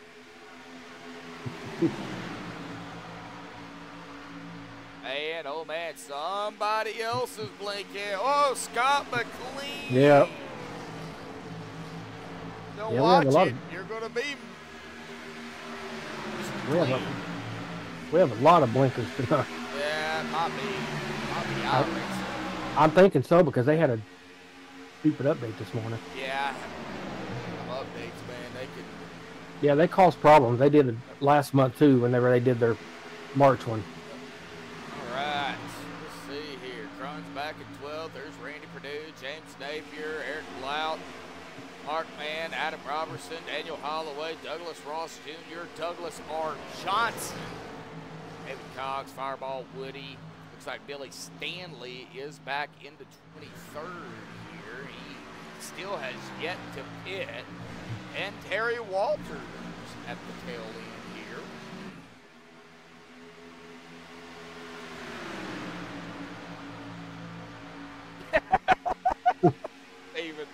Man, oh, man, somebody else is blinking. Oh, Scott McLean. Yeah. Don't watch it. You're going to be. We have a lot of blinkers tonight. Yeah, it might be iRacing. I'm thinking so because they had a stupid update this morning. Yeah. Updates, man. They could. Yeah, they caused problems. They did it last month too whenever they did their March one. All right. Let's see here. Cron's back at 12th. There's Randy Perdue, James Napier, Eric Blount, Mark Mann, Adam Robertson, Daniel Holloway, Douglas Ross Jr., Douglas R. Johnson, David Cox, Fireball Woody. Looks like Billy Stanley is back into 23rd here. He still has yet to pit. And Terry Walters at the tail end here. David.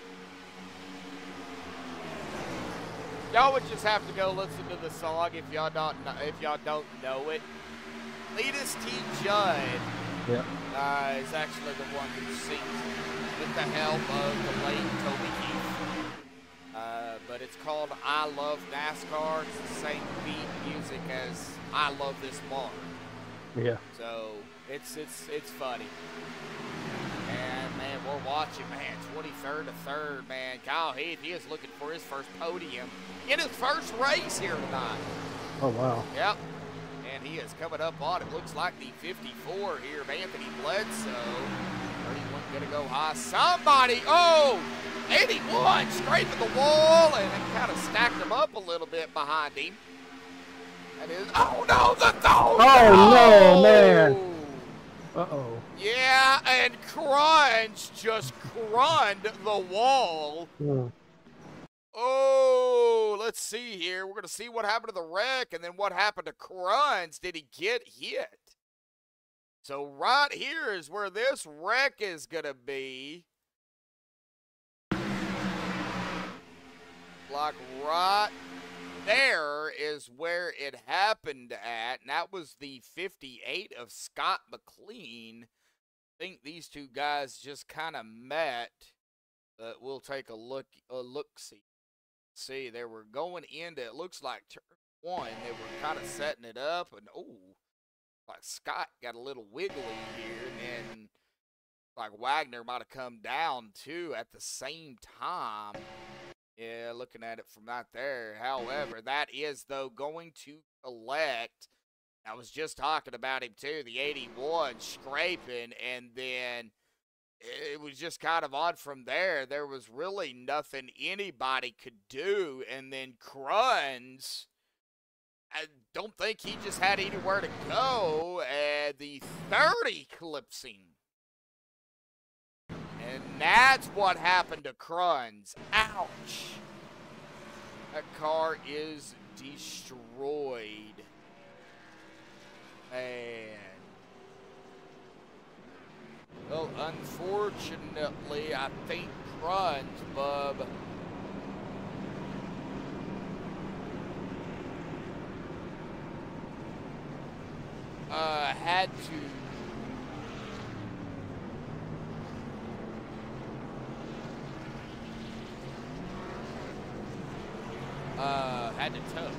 Y'all would just have to go listen to the song if y'all don't know it. Cletus T. Judd is actually the one who sings it with the help of the late Toby Keith. But it's called I Love NASCAR. It's the same beat music as I Love This Bar. Yeah. So it's funny. And man, we're watching, man, 23rd to 3rd, man. Kyle Heath, he is looking for his first podium in his first race here tonight. Oh, wow. Yep. And he is coming up on it. Looks like the 54 here of Anthony Bledsoe. 31 going to go high. Somebody, 81 scraping the wall, and it kind of stacked him up a little bit behind him. That is, no, man. Uh-oh. Yeah, and Crunch just crunned the wall. Oh, let's see here. We're going to see what happened to the wreck and then what happened to Crunch. Did he get hit? So right here is where this wreck is going to be. Like right there is where it happened at. And that was the 58 of Scott McLean. I think these two guys just kind of met. But we'll take a look-see. See, they were going into, it looks like turn 1. They were kind of setting it up. And, like Scott got a little wiggly here. And then, like Wagner might have come down, too, at the same time. Yeah, looking at it from right there. However, that is, though, going to collect. I was just talking about him, too. The 81 scraping, and then it was just kind of odd from there. There was really nothing anybody could do. And then Cruns, I don't think he just had anywhere to go. And the 30 clipsing. And that's what happened to Cruns. Ouch. That car is destroyed. Man. Well, unfortunately, I think Cruns, bub, had to tow.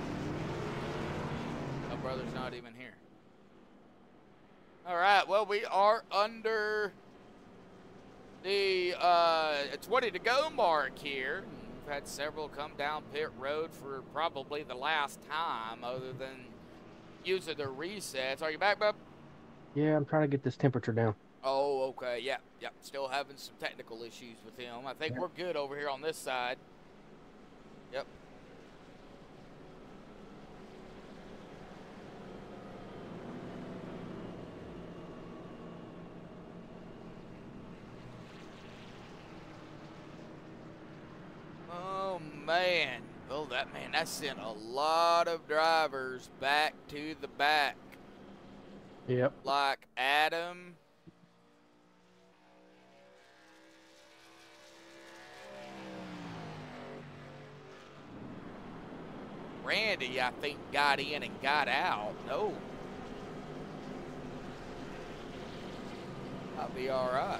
My brother's not even here. All right, well, we are under the 20 to go mark here. We've had several come down pit road for probably the last time other than using the resets. Are you back, bub? Yeah, I'm trying to get this temperature down. Oh, okay. Yep. Still having some technical issues with him. I think we're good over here on this side. Yep. that sent a lot of drivers back to the back. Yep. Like Adam. Randy, I think, got in and got out. No. I'll be all right.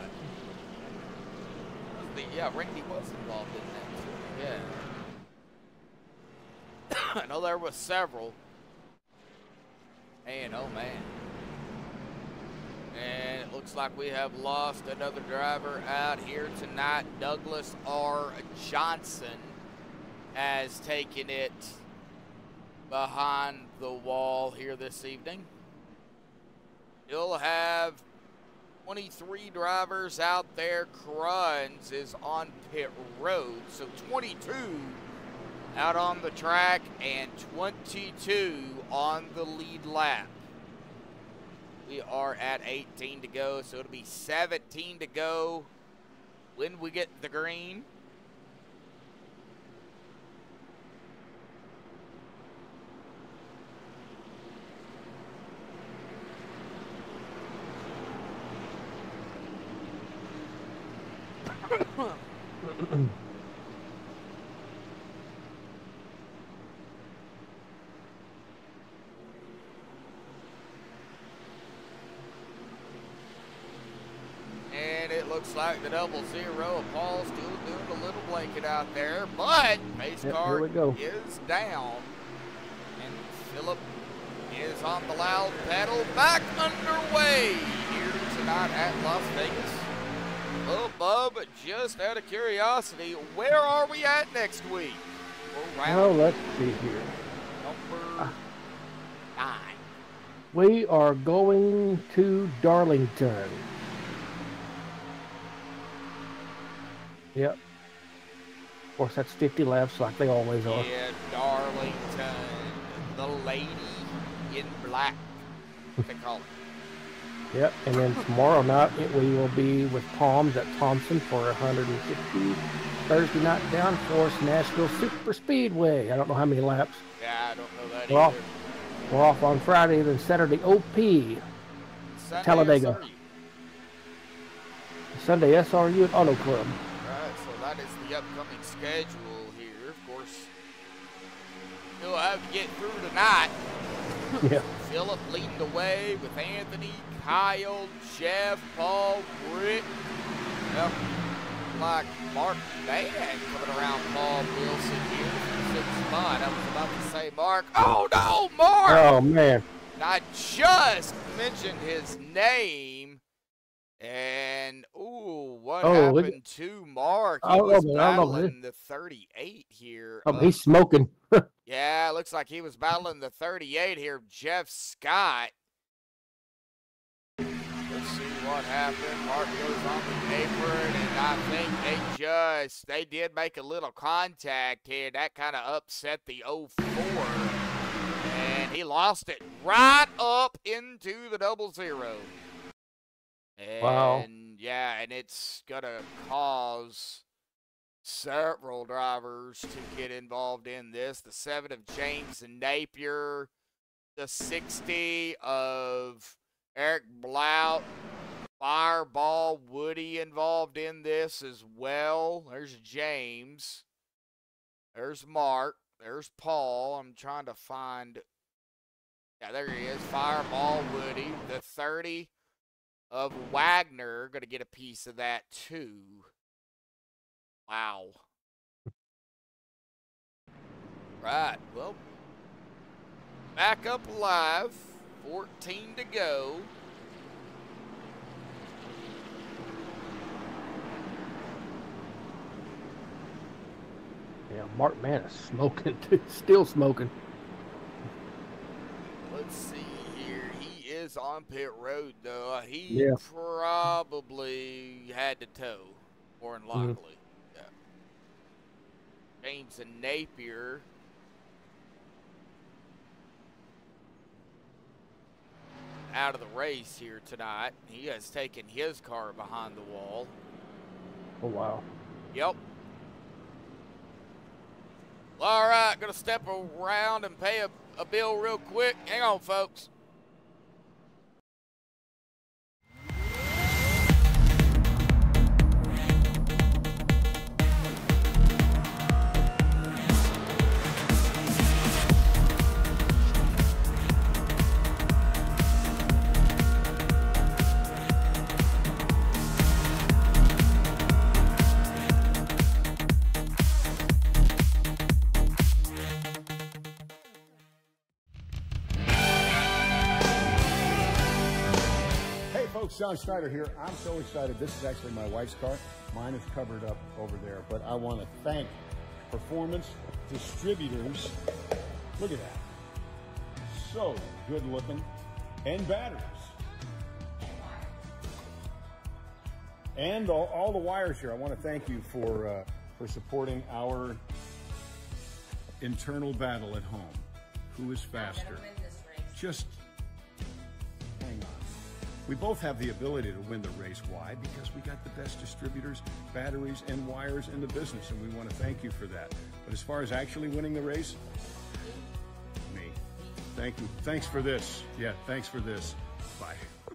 Yeah, Randy was involved in that too. Yeah. I know there was several. Man, oh man. And it looks like we have lost another driver out here tonight. Douglas R. Johnson has taken it behind the wall here this evening. You'll have 23 drivers out there. Cruns is on pit road, so 22 out on the track and 22 on the lead lap. We are at 18 to go, so it'll be 17 to go when we get the green. And it looks like the 00, Paul still doing a little blanket out there, but pace car is down. And Phillip is on the loud pedal, back underway here tonight at Las Vegas. Well, Bub, just out of curiosity, where are we at next week? Well, let's see here. Number 9. We are going to Darlington. Yep. Of course, that's 50 laps like they always are. Yeah, Darlington, the lady in black, what they call it. Yep, and then tomorrow night we will be with Palms at Thompson for 150. Thursday night Downforce Nashville Super Speedway. I don't know how many laps. Yeah, I don't know that either. We're off on Friday, then Saturday OP. Sunday Talladega. SRU. Sunday SRU at Auto Club. Right, so that is the upcoming schedule here. Of course, we'll have to get through tonight. Yeah. Phillip leading the way with Anthony, Kyle, Jeff, Paul, Britt. Well, like Mark Van coming around Paul Wilson here for the 6th spot. I was about to say Mark. Oh no, Mark! Oh man. I just mentioned his name. And, ooh, what happened to Mark? He was battling the 38 here. Oh, he's smoking. Yeah, it looks like he was battling the 38 here. Jeff Scott. Let's see what happened. Mark goes on the apron, and I think they did make a little contact here. That kind of upset the 04. And he lost it right up into the 00. And, wow. Yeah, and it's going to cause several drivers to get involved in this. The 7 of James and Napier, the 60 of Eric Blount, Fireball Woody involved in this as well. There's James. There's Mark. There's Paul. I'm trying to find. Yeah, there he is. Fireball Woody. The 30 of Wagner, going to get a piece of that too. Wow. Right, well, back up alive, 14 to go. Yeah, Mark Man is smoking too, still smoking. Let's see here. He is on pit road, though. He probably had to tow, more than likely. Yeah. James and Napier. Out of the race here tonight. He has taken his car behind the wall. Oh, wow. Yep. All right, gonna step around and pay a bill real quick. Hang on, folks. John Schneider here. I'm so excited. This is actually my wife's car. Mine is covered up over there, but I want to thank Performance Distributors. Look at that. So good looking. And batteries. And all the wires here. I want to thank you for supporting our internal battle at home. Who is faster? Just hang on. We both have the ability to win the race. Why? Because we got the best distributors, batteries, and wires in the business, and we want to thank you for that. But as far as actually winning the race, me. Thank you. Thanks for this. Yeah, thanks for this. Bye.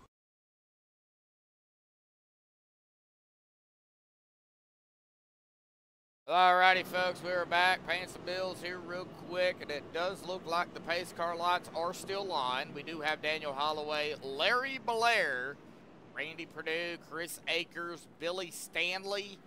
All righty, folks, we're back paying some bills here real quick, and it does look like the pace car lights are still on. We do have Daniel Holloway, Larry Blair, Randy Perdue, Chris Akers, Billy Stanley,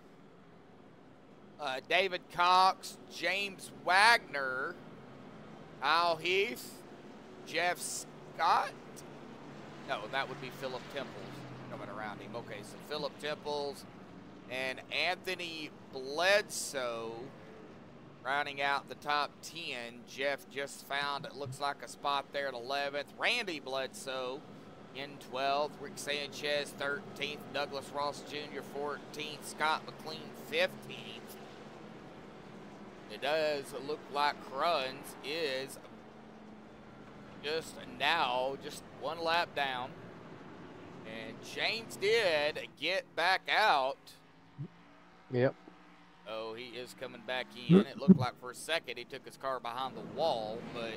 David Cox, James Wagner, Kyle Heath, Jeff Scott. No, that would be Philip Temples coming around him. Okay, so Philip Temples and Anthony Bledsoe rounding out the top 10. Jeff just found, it looks like a spot there at 11th. Randy Bledsoe in 12th. Rick Sanchez 13th. Douglas Ross Jr. 14th. Scott McLean 15th. It does look like Cruns is just now just one lap down. And James did get back out. Yep. Oh, he is coming back in. It looked like for a second he took his car behind the wall, but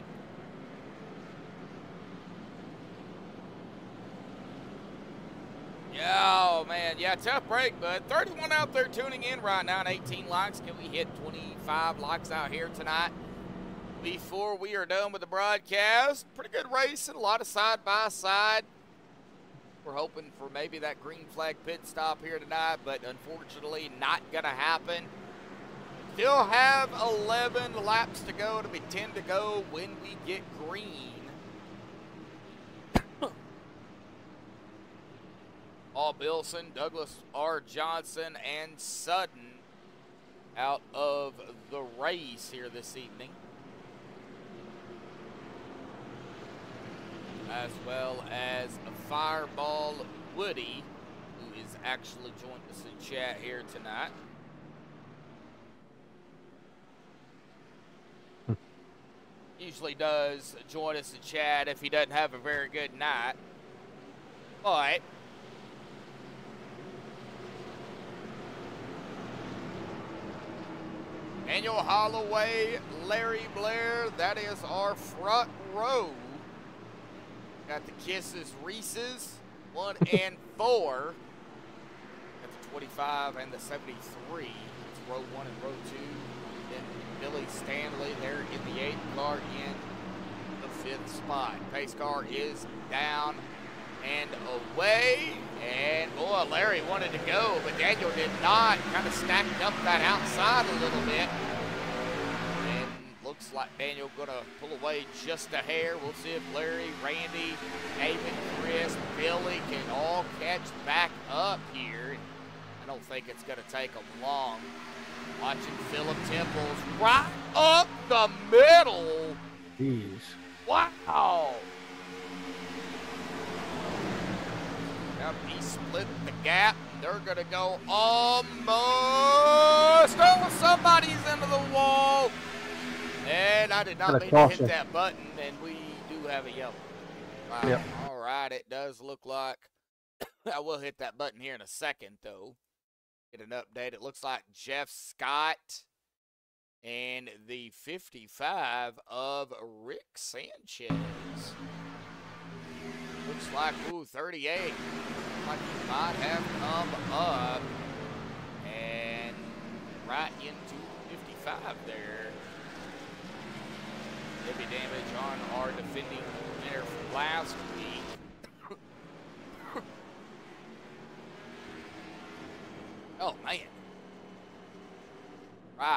yeah, oh man, yeah, tough break, bud. 31 out there tuning in right now and 18 likes. Can we hit 25 likes out here tonight before we are done with the broadcast? Pretty good racing, a lot of side-by-side. We're hoping for maybe that green flag pit stop here tonight, but unfortunately not going to happen. Still have 11 laps to go. It'll be 10 to go when we get green. Paul Bilson, Douglas R. Johnson, and Sutton out of the race here this evening, as well as Fireball Woody, who is actually joined us in chat here tonight. Usually does join us in chat if he doesn't have a very good night. But Daniel Holloway, Larry Blair, that is our front row. Got the Kisses Reese's, 1 and 4. Got the 25 and the 73. It's row 1 and row 2. Then Billy Stanley there in the 8th car in the 5th spot. Pace car is down and away. And boy, Larry wanted to go, but Daniel did not. Kind of stacked up that outside a little bit. Looks like Daniel gonna pull away just a hair. We'll see if Larry, Randy, David, Chris, Billy can all catch back up here. I don't think it's gonna take them long. Watching Philip Temples right up the middle. Jeez. Wow. Now he split the gap. They're gonna go almost. Oh, somebody's into the wall. And I did not mean to hit that button, and we do have a yellow. Wow. Yep. All right, it does look like I will hit that button here in a second, though. Get an update. It looks like Jeff Scott And the 55 of Rick Sanchez. Looks like, ooh, 38. Like he might have come up and right into 55 there. Heavy damage on our defending winner from last week. Oh, man. Right.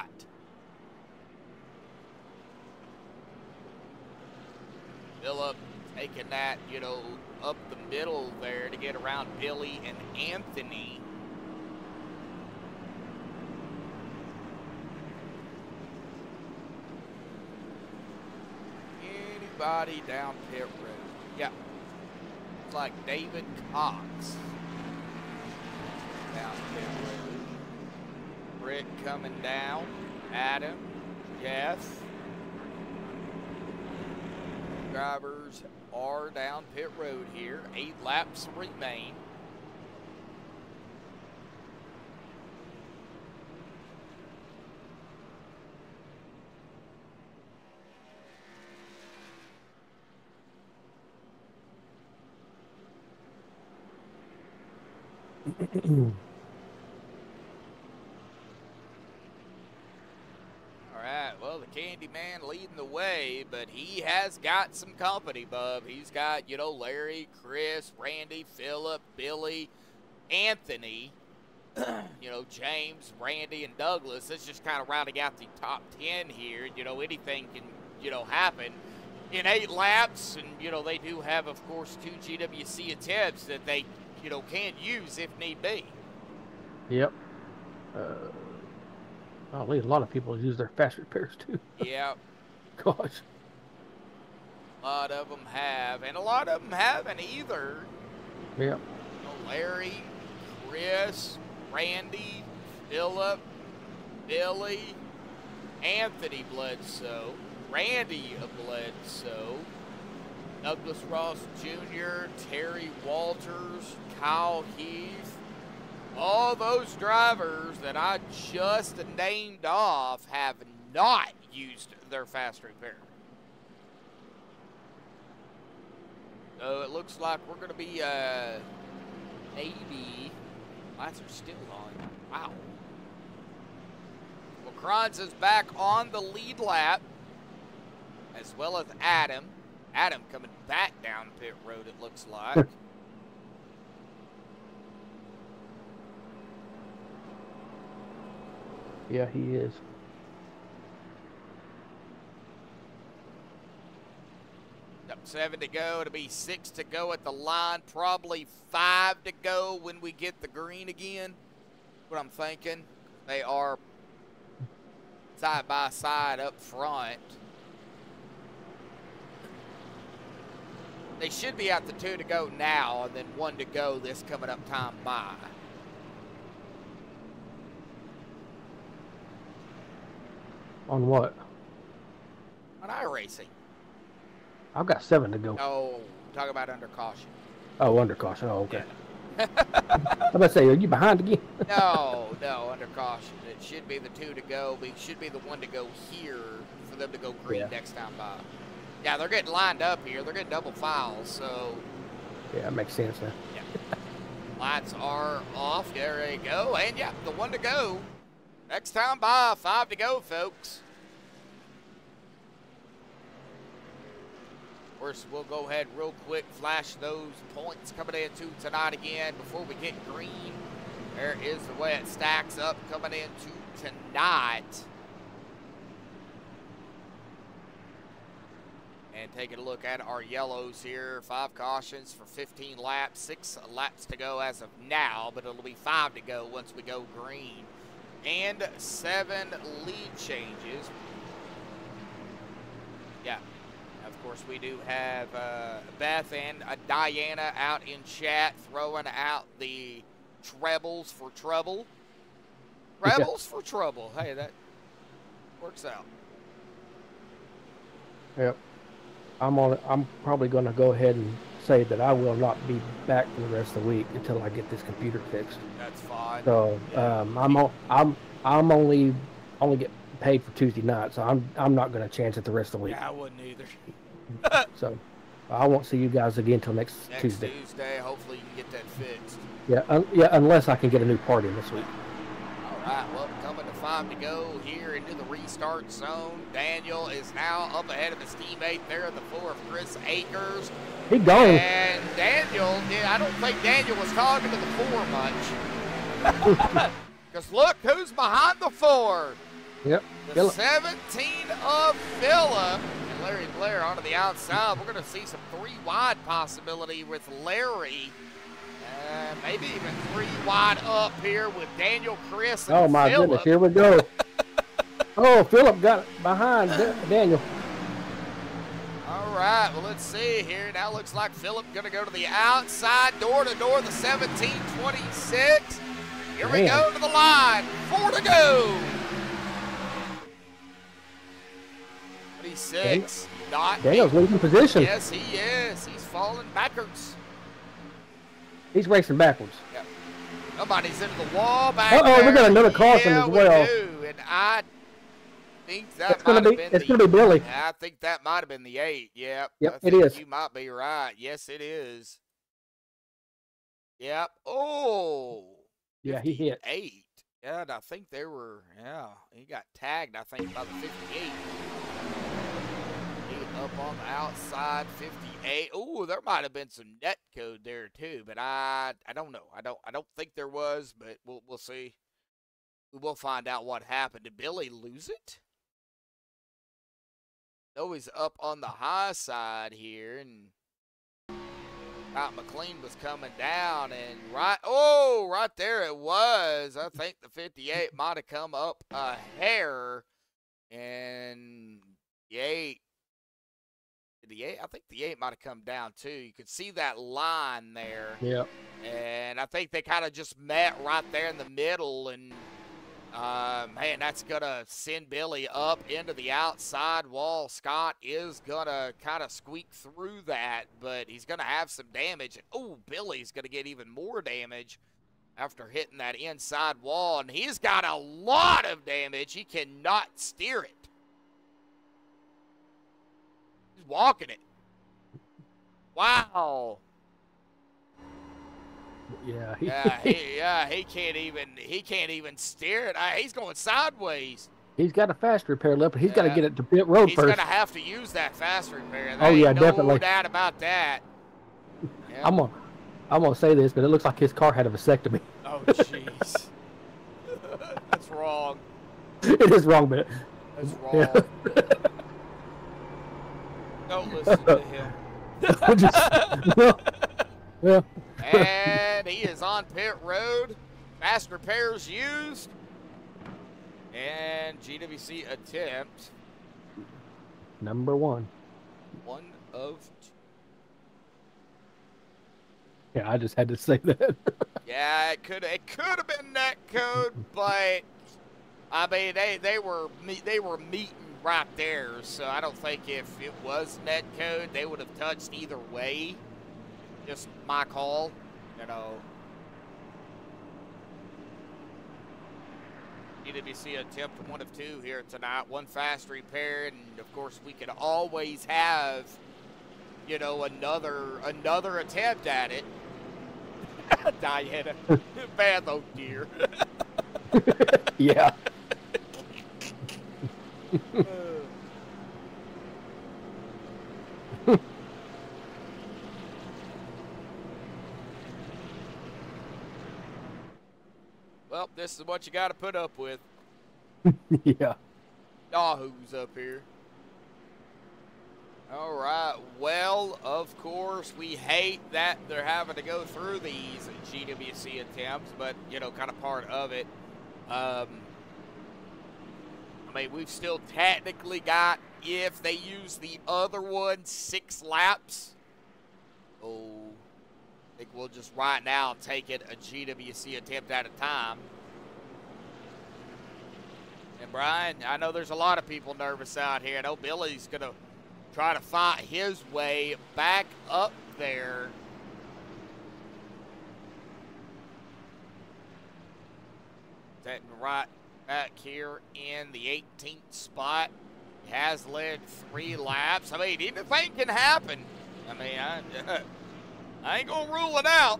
Phillip taking that, you know, up the middle there to get around Billy and Anthony. Anybody down pit road? Yeah. It's like David Cox. Down pit road. Rick coming down. Adam. Jeff. Drivers are down pit road here. 8 laps remain. All right, well, the Candy Man leading the way, but he has got some company, Bub. He's got, you know, Larry, Chris, Randy, Phillip, Billy, Anthony, you know, James, Randy, and Douglas. It's just kind of rounding out the top 10 here. You know, anything can, you know, happen in 8 laps, and, you know, they do have, of course, 2 GWC attempts that they, you know, can use if need be. Yep. Golly, a lot of people use their fast repairs too. Yep. Gosh. A lot of them have, and a lot of them haven't either. Yep. You know, Larry, Chris, Randy, Phillip, Billy, Anthony Bledsoe, Randy Bledsoe, Douglas Ross Jr., Terry Walters, Kyle Heath. All those drivers that I just named off have not used their fast repair. So it looks like we're going to be maybe. Lights are still on. Wow. Well, Kranz is back on the lead lap, as well as Adam. Adam coming back down pit road, it looks like. Yeah, he is. Up 7 to go. It'll be 6 to go at the line. Probably 5 to go when we get the green again. What I'm thinking. They are side by side up front. They should be at the 2 to go now, and then 1 to go this coming up time by. On what? On iRacing. I've got 7 to go. Oh, talk about under caution. Oh, under caution. Oh, okay. Yeah. I'm about to say, are you behind again? No, under caution. It should be the 2 to go. It should be the 1 to go here for them to go green next time by. Yeah, they're getting lined up here. They're getting double files, so. Yeah, that makes sense now. Yeah. Lights are off. There they go. And yeah, the 1 to go. Next time by, 5 to go, folks. Of course, we'll go ahead real quick, flash those points coming into tonight again before we get green. There is the way it stacks up coming into tonight. And taking a look at our yellows here. 5 cautions for 15 laps. 6 laps to go as of now, but it'll be 5 to go once we go green. And 7 lead changes. Yeah. Of course, we do have Beth and Diana out in chat throwing out the trebles for trouble. Trebles for trouble. Hey, that works out. Yep. I'm probably going to go ahead and say that I will not be back for the rest of the week until I get this computer fixed. That's fine. So I'm only get paid for Tuesday night, so I'm not going to chance it the rest of the week. Yeah, I wouldn't either. So I won't see you guys again until next Tuesday. Hopefully you can get that fixed. Yeah, unless I can get a new part in this week. All right, well, coming to 5 to go here into the restart zone. Daniel is now up ahead of his teammate there in the 4 of Chris Akers. He gone. And Daniel, I don't think Daniel was talking to the 4 much. Because look who's behind the 4. Yep. The 17 of Phillip. And Larry Blair onto the outside. We're going to see some 3 wide possibility with Larry. Maybe even 3 wide up here with Daniel, Chris, and oh my Phillip. goodness, here we go. Oh, Phillip got behind Daniel. All right, well, let's see here. Now looks like Phillip going to go to the outside, door to door, the 17-26. Here we go to the line. 4 to go. 26. Daniel's losing position. Yes, he is. He's falling backwards. He's racing backwards. Yep. Somebody's into the wall back there. We got another caution as well. We do, and I think that it's gonna be Billy. I think that might have been the 8. Yep. Yep, it is. You might be right. Yes, it is. Yep. Oh. Yeah, he hit. 8. Yeah, and I think they were. Yeah, he got tagged. I think by the 58. Up on the outside, 58. Oh, there might have been some net code there too, but I don't know. I don't think there was, but we'll see. We will find out what happened. Did Billy lose it? No, he's up on the high side here, and Scott McLean was coming down, and right there it was. I think the 58 might have come up a hair, and the 8. I think the 8 might have come down too. You could see that line there. Yep. And I think they kind of just met right there in the middle. And, man, that's going to send Billy up into the outside wall. Scott is going to kind of squeak through that, but he's going to have some damage. Oh, Billy's going to get even more damage after hitting that inside wall. And he's got a lot of damage. He cannot steer it. Walking it. Wow. Yeah. He can't even steer it. He's going sideways. He's got a fast repair lip, but he's got to get it to pit road he's first. He's going to have to use that fast repair. Definitely. No doubt about that. Yeah. I'm gonna say this, but it looks like his car had a vasectomy. Oh, jeez. That's wrong. It is wrong, but that's wrong. Yeah. Don't listen to him. Yeah. And he is on pit road. Fast repairs used. And GWC attempt. Number 1. 1 of 2. Yeah, I just had to say that. Yeah, it could have been net code, but I mean they were meeting right there, so I don't think if it was net code they would have touched either way. Just my call, you know. GWC attempt 1 of 2 here tonight. 1 fast repair, and of course we could always have, you know, another attempt at it. Diana, bad oh dear. Yeah. Well, this is what you got to put up with. Yeah. Yahoo's up here. All right. Well, of course, we hate that they're having to go through these GWC attempts, but, you know, kind of part of it. I mean, we've still technically got, if they use the other one, 6 laps. Oh, I think we'll just right now take it a GWC attempt at a time. And, Brian, I know there's a lot of people nervous out here. I know Billy's going to try to fight his way back up there. Setting right back here in the 18th spot. He has led 3 laps. I mean, anything can happen. I mean, I ain't going to rule it out.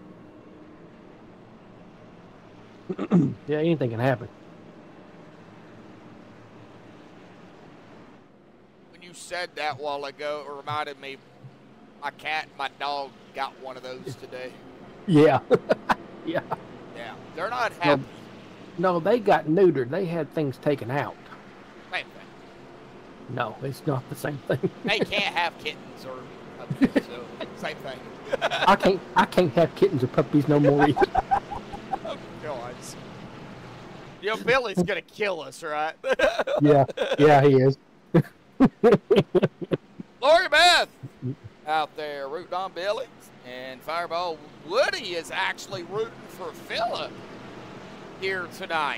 Yeah, anything can happen. When you said that a while ago, it reminded me, my cat and my dog got one of those today. Yeah. Yeah. Yeah, they're not happy. No, they got neutered. They had things taken out. Same thing. No, it's not the same thing. They can't have kittens or puppies, so same thing. I can't have kittens or puppies no more either. Oh, God. You know, Billy's gonna kill us, right? Yeah, he is. Lori Beth out there rooting on Billy, and Fireball Woody is actually rooting for Phillip here tonight.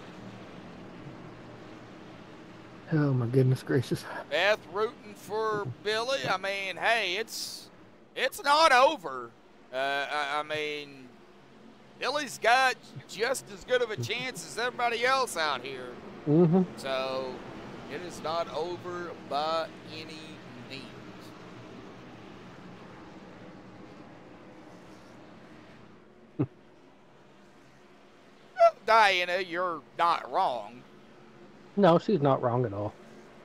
Oh my goodness gracious. Beth rooting for Billy. I mean, hey, it's not over. I mean, Billy's got just as good of a chance as everybody else out here. Mm-hmm. So it is not over by any means. Well, Diana, you're not wrong. No, she's not wrong at all.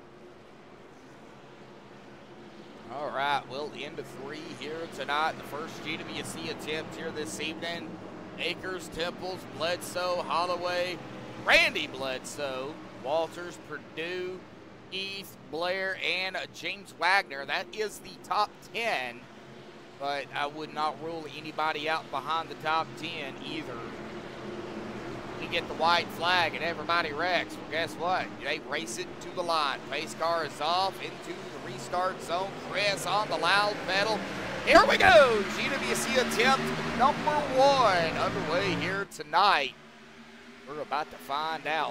All right, we'll end of 3 here tonight. The first GWC attempt here this evening. Akers, Temples, Bledsoe, Holloway, Randy Bledsoe, Walters, Purdue, Heath, Blair, and James Wagner. That is the top 10, but I would not rule anybody out behind the top 10 either. We get the white flag and everybody wrecks. Well, guess what? They race it to the line. Pace car is off into the restart zone. Chris on the loud pedal. Here we go. GWC attempt number 1 underway here tonight. We're about to find out.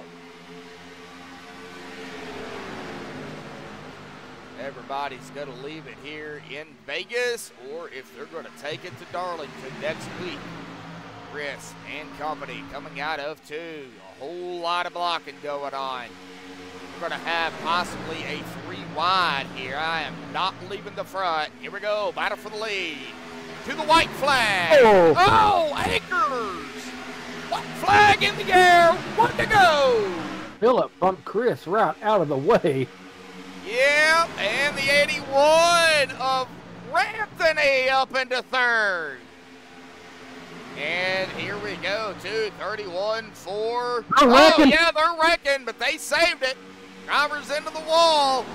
Everybody's going to leave it here in Vegas, or if they're going to take it to Darlington next week. Chris and company coming out of 2. A whole lot of blocking going on. We're going to have possibly a 3 wide here. I am not leaving the front. Here we go. Battle for the lead. To the white flag. Oh, Akers. White flag in the air. 1 to go. Phillip bumped Chris right out of the way. Yeah, and the 81 of Ranthony up into 3rd. And here we go, 2:31.4. Oh, yeah, they're wrecking, but they saved it. Drivers into the wall.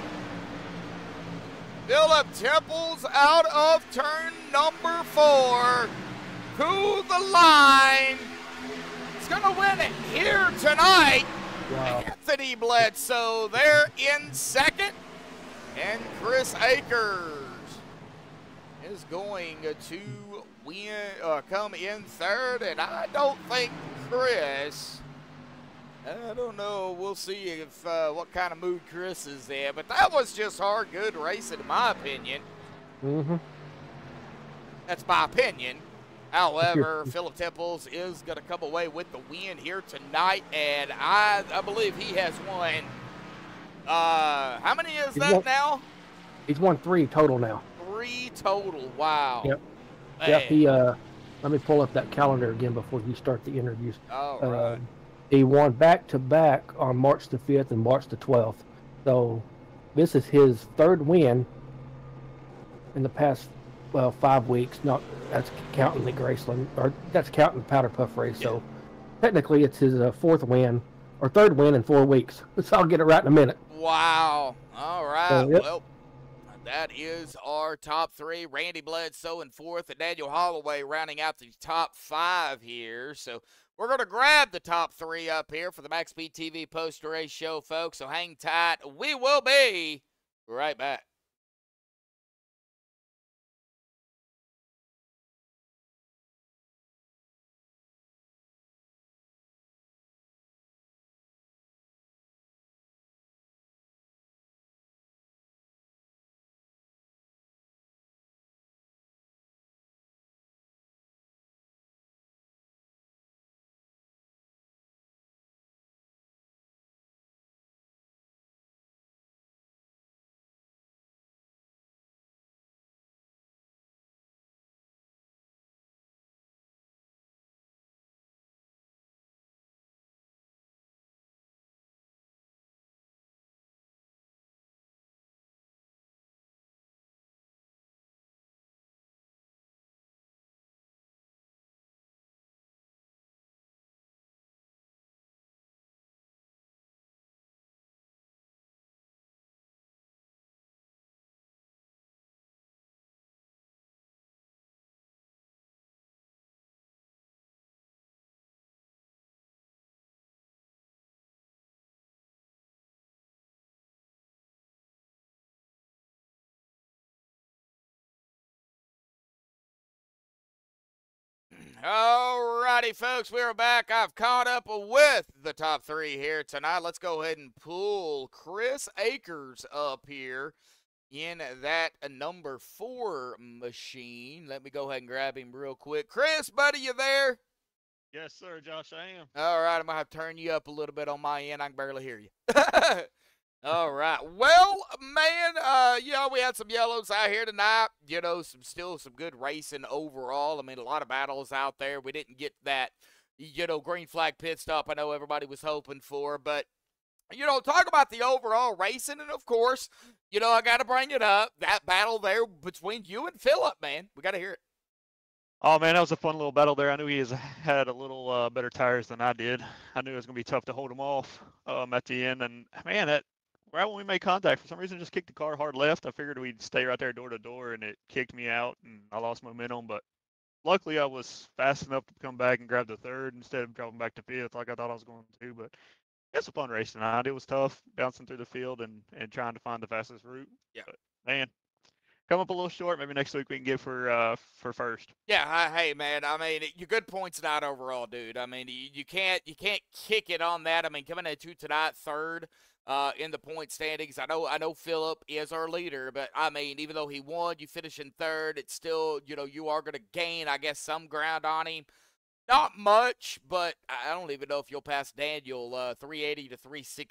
Phillip Temples out of turn number 4 to the line. He's going to win it here tonight. Wow. Anthony Bledsoe there in 2nd. And Chris Akers is going to come in 3rd, and I don't think Chris, I don't know, we'll see if what kind of mood Chris is in, but that was just hard, good racing in my opinion. Mm-hmm. That's my opinion. However, Phillip Temples is going to come away with the win here tonight, and I believe he has won, how many is that now? He's won 3 total now. 3 total, wow. Yep. Man. Yeah, he, let me pull up that calendar again before you start the interviews. All right. He won back-to-back on March the 5th and March the 12th. So this is his 3rd win in the past, 5 weeks. Not that's counting the GRaceland, or that's counting the Powder Puff race. Yeah. So technically it's his 4th win, or 3rd win in 4 weeks. So I'll get it right in a minute. Wow. All right. So, yep. Well, that is our top 3. Randy Bledsoe in 4th, and Daniel Holloway rounding out the top 5 here. So we're going to grab the top 3 up here for the MaxspeedTV post-race show, folks. So hang tight. We will be right back. All righty, folks, we're back. I've caught up with the top 3 here tonight. Let's go ahead and pull Chris Akers up here in that number 4 machine. Let me go ahead and grab him real quick. Chris, buddy, you there? Yes, sir, Josh, I am. All right, I'm going to have to turn you up a little bit on my end. I can barely hear you. All right. Well, man, we had some yellows out here tonight. Still some good racing overall. I mean, a lot of battles out there. We didn't get that, green flag pit stop I know everybody was hoping for. But, talk about the overall racing. And, of course, I got to bring it up. That battle there between you and Phillip, man. We got to hear it. Oh, man, that was a fun little battle there. I knew he had a little better tires than I did. I knew it was going to be tough to hold him off at the end. And, man, right when we made contact, for some reason, just kicked the car hard left. I figured we'd stay right there door to door, and it kicked me out, and I lost momentum. But luckily, I was fast enough to come back and grab the third instead of dropping back to fifth like I thought I was going to. But it's a fun race tonight. It was tough bouncing through the field and trying to find the fastest route. Yeah. But, man, come up a little short. Maybe next week we can get for first. Yeah, hey man. I mean, your good points tonight overall, dude. I mean, you can't kick it on that. I mean, coming into tonight third in the point standings. I know Phillip is our leader, but I mean, even though he won, you finish in third. It's still, you are going to gain, I guess, some ground on him. Not much, but I don't even know if you'll pass Daniel 380 to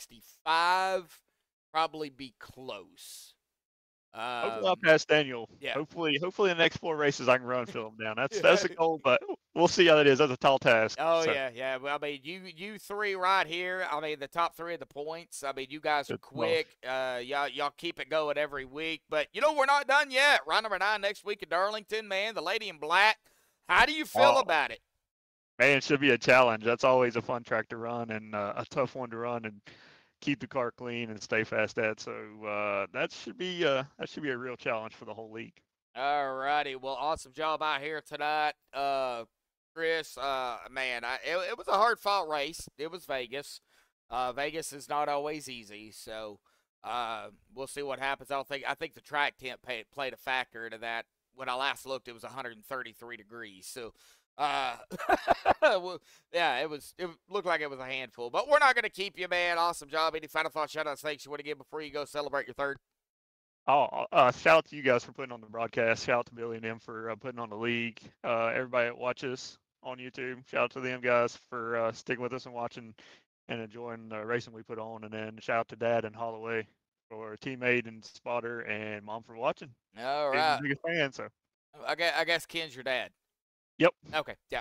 365. Probably be close. Hopefully I'll pass Daniel. Yeah. Hopefully the next 4 races I can run Phillip down. That's the goal, but we'll see how that is. That's a tall task. Oh so. yeah. Well, I mean, you 3 right here. I mean, the top 3 of the points. I mean, you guys are quick. Y'all keep it going every week. But we're not done yet. Round number 9 next week at Darlington, man. The Lady in Black. How do you feel about it? Man, it should be a challenge. That's always a fun track to run and a tough one to run and keep the car clean and stay fast at. So that should be a real challenge for the whole league. All righty. Well, awesome job out here tonight, Chris. Man, it was a hard-fought race. It was Vegas. Vegas is not always easy, so we'll see what happens. I think the track temp played a factor into that. When I last looked, it was 133 degrees. So. Well, yeah, it looked like it was a handful, but we're not going to keep you, man. Awesome job. Any final thoughts, shout-outs, thanks you want to give before you go celebrate your third? Oh, shout out to you guys for putting on the broadcast. Shout out to Billy and them for putting on the league. Everybody that watches on YouTube, shout out to them guys for sticking with us and watching and enjoying the racing we put on. And then shout out to Dad and Holloway for teammate and spotter, and Mom for watching. All right. I'm the biggest fan, so. I guess Ken's your dad. Yep. Okay, yep.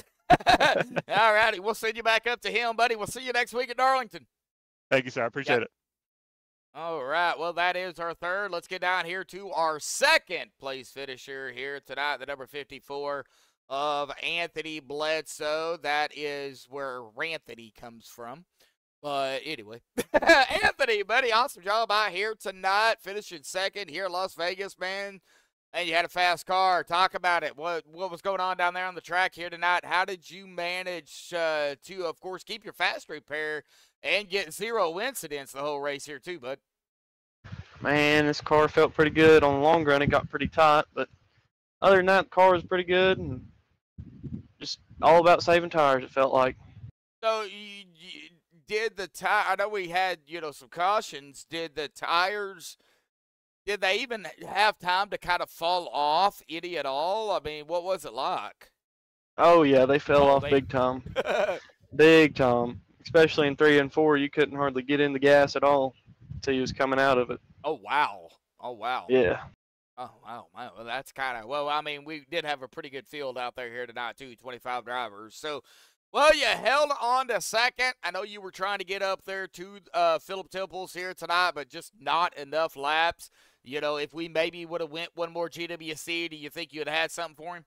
All righty. We'll send you back up to him, buddy. We'll see you next week at Darlington. Thank you, sir. I appreciate it. All right. Well, that is our third. Let's get down here to our second place finisher here tonight, the number 54 of Anthony Bledsoe. That is where Ranthony comes from. But anyway, Anthony, buddy, awesome job out here tonight, finishing second here in Las Vegas, man. And you had a fast car. Talk about it. What was going on down there on the track here tonight? How did you manage to, of course, keep your fast repair and get 0 incidents the whole race here too, bud? Man, this car felt pretty good. On the long run, it got pretty tight. But other than that, the car was pretty good. And just all about saving tires, it felt like. So you did the tire? I know we had, some cautions. Did the tires... Did they even have time to kind of fall off any at all? I mean, what was it like? Oh, yeah, they fell off big time. Big time. Especially in 3 and 4, you couldn't hardly get in the gas at all until you was coming out of it. Oh, wow. Oh, wow. Yeah. Oh, wow. Well, that's kind of, well, I mean, we did have a pretty good field out there here tonight, too, 25 drivers. So, well, you held on to second. I know you were trying to get up there to Phillip Temples here tonight, but just not enough laps. If we maybe would have went one more GWC, do you think you would have had something for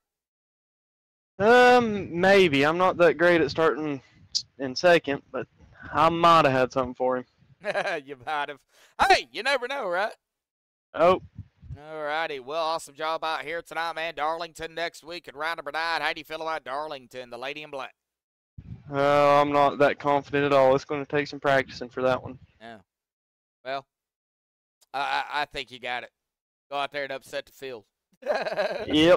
him? Maybe. I'm not that great at starting in second, but I might have had something for him. You might have. Hey, you never know, right? Oh. All righty. Well, awesome job out here tonight, man. Darlington next week at round number 9. How do you feel about Darlington, the Lady in Black? I'm not that confident at all. It's going to take some practicing for that one. Yeah. Well, I think you got it. Go out there and upset the field. Yep.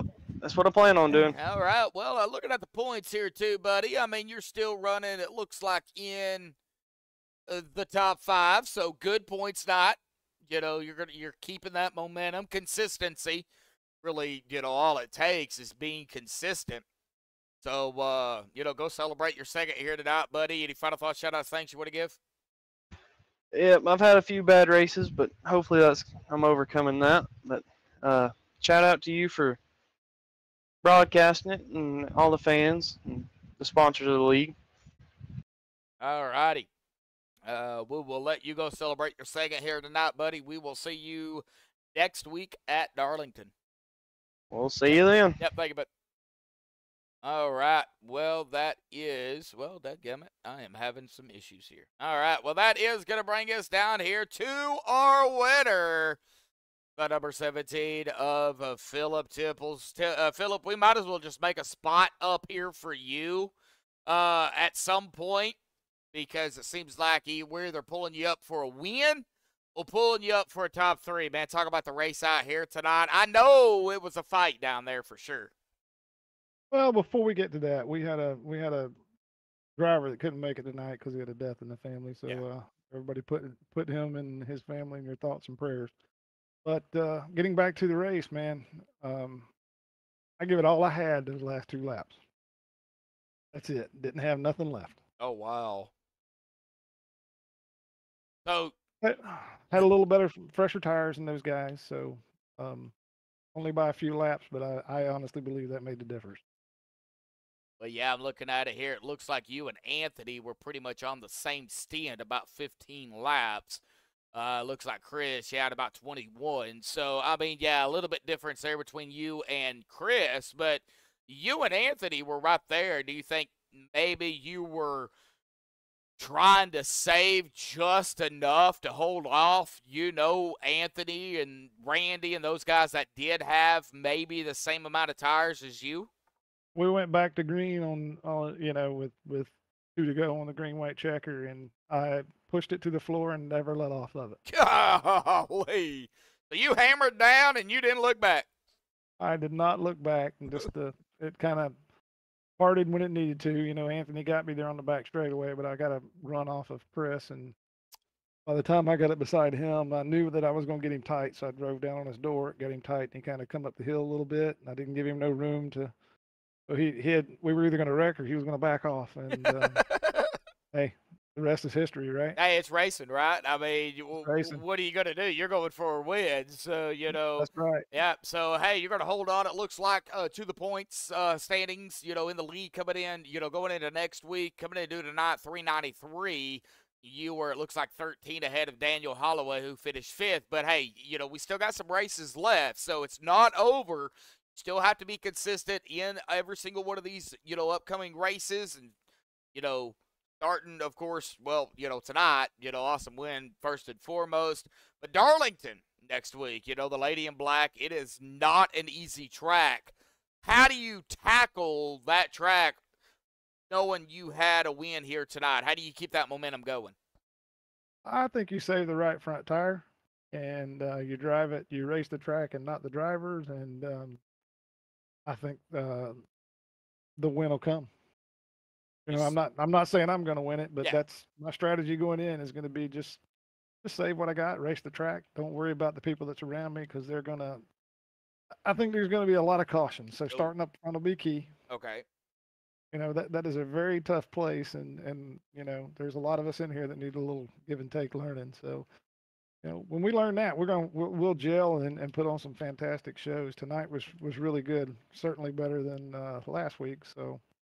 that's what I plan on doing. All right. Well, looking at the points here too, buddy. I mean, you're still running. It looks like in the top 5, so good points night. You know, you're keeping that momentum, consistency. Really, you know, all it takes is being consistent. So, you know, go celebrate your second here tonight, buddy. Any final thoughts, shout outs, thanks you want to give? Yeah, I've had a few bad races, but hopefully I'm overcoming that. But shout out to you for broadcasting it and all the fans and the sponsors of the league. All righty. We will let you go celebrate your second here tonight, buddy. We will see you next week at Darlington. We'll see you then. Yep, thank you, bud. All right. Well, dadgummit, I am having some issues here. All right. Well, that is going to bring us down here to our winner, the number 17 of Philip Tipples. Philip, we might as well just make a spot up here for you at some point, because it seems like we're either pulling you up for a win or pulling you up for a top 3. Man, talk about the race out here tonight. I know it was a fight down there for sure. Well, before we get to that, we had a driver that couldn't make it tonight because he had a death in the family. So everybody put him and his family in your thoughts and prayers. But getting back to the race, man, I give it all I had those last 2 laps. That's it. Didn't have nothing left. Oh wow. So had a little better, fresher tires than those guys. So only by a few laps, but I honestly believe that made the difference. Well, yeah, I'm looking at it here. It looks like you and Anthony were pretty much on the same stint, about 15 laps. Looks like Chris, had about 21. So, I mean, yeah, a little bit difference there between you and Chris, but you and Anthony were right there. Do you think maybe you were trying to save just enough to hold off, Anthony and Randy and those guys that did have maybe the same amount of tires as you? We went back to green on with 2 to go on the green white checker, and I pushed it to the floor and never let off of it. Golly. So you hammered down and you didn't look back. I did not look back, and just it kind of parted when it needed to. Anthony got me there on the back straightaway, but I got to run off of Chris, and by the time I got it beside him, I knew that I was going to get him tight, so I drove down on his door, got him tight, and he kind of come up the hill a little bit, and I didn't give him no room to. So we were either going to wreck or he was going to back off, and hey, the rest is history, right? Hey, it's racing, right? I mean, Racing. what are you going to do? You're going for a win, so That's right. Yeah, so hey, you're going to hold on. It looks like to the points standings, in the lead coming in, going into next week, coming in to tonight 393. You were, it looks like 13 ahead of Daniel Holloway, who finished 5th. But hey, we still got some races left, so it's not over. Still have to be consistent in every single one of these, upcoming races. And, starting, of course, tonight, awesome win first and foremost. But Darlington next week, the Lady in Black, it is not an easy track. How do you tackle that track knowing you had a win here tonight? How do you keep that momentum going? I think you save the right front tire, and you drive it. You race the track and not the drivers, and I think the win will come. I'm not saying I'm going to win it, but that's my strategy going in is going to be just save what I got, race the track. Don't worry about the people that's around me, because they're going to. I think there's going to be a lot of caution. So starting up front will be key. Okay. That is a very tough place, and there's a lot of us in here that need a little give and take learning. So. When we learn that, we'll gel and put on some fantastic shows. Tonight was really good, certainly better than last week. So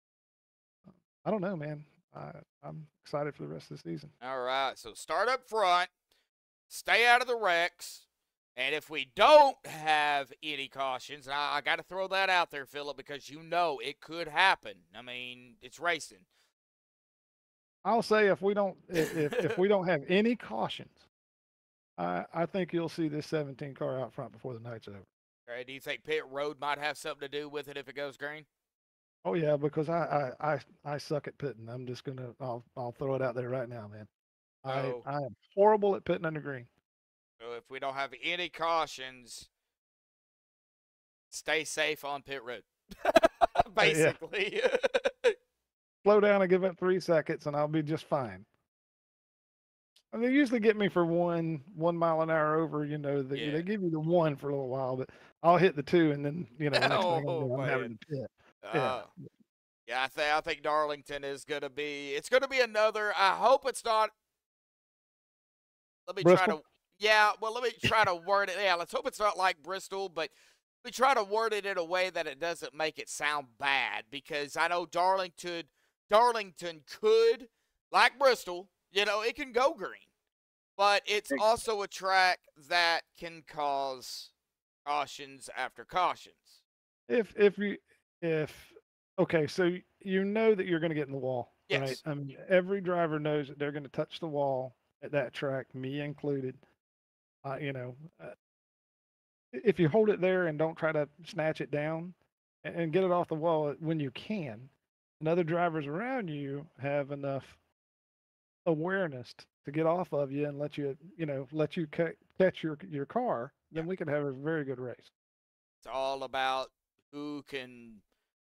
I don't know, man. I'm excited for the rest of the season. All right, so start up front, stay out of the wrecks, and if we don't have any cautions, and I got to throw that out there, Philip, because it could happen. I mean, it's racing. I'll say if we don't have any cautions. I think you'll see this 17 car out front before the night's over. All right, do you think pit road might have something to do with it if it goes green? Oh yeah, because I suck at pitting. I'm just I'll throw it out there right now, man. I am horrible at pitting under green. So if we don't have any cautions, Stay safe on pit road. Basically. Slow down and give it 3 seconds, and I'll be just fine. And they usually get me for 1 mile an hour over. You know, they give you the 1 for a little while, but I'll hit the 2, and then the next thing I know, I'm having to pit. Yeah, I think Darlington is gonna be. It's gonna be another. I hope it's not. Let me Bristol? try to. Yeah, well, let me try to word it. Yeah, let's hope it's not like Bristol, but we try to word it in a way that it doesn't make it sound bad, because I know Darlington could, like Bristol, it can go green, but it's also a track that can cause cautions after cautions. Okay, so you know that you're going to get in the wall, Yes. right? I mean, every driver knows that they're going to touch the wall at that track, me included. If you hold it there and don't try to snatch it down and get it off the wall when you can, and other drivers around you have enough awareness to get off of you and let you catch your car, then we could have a very good race. It's all about who can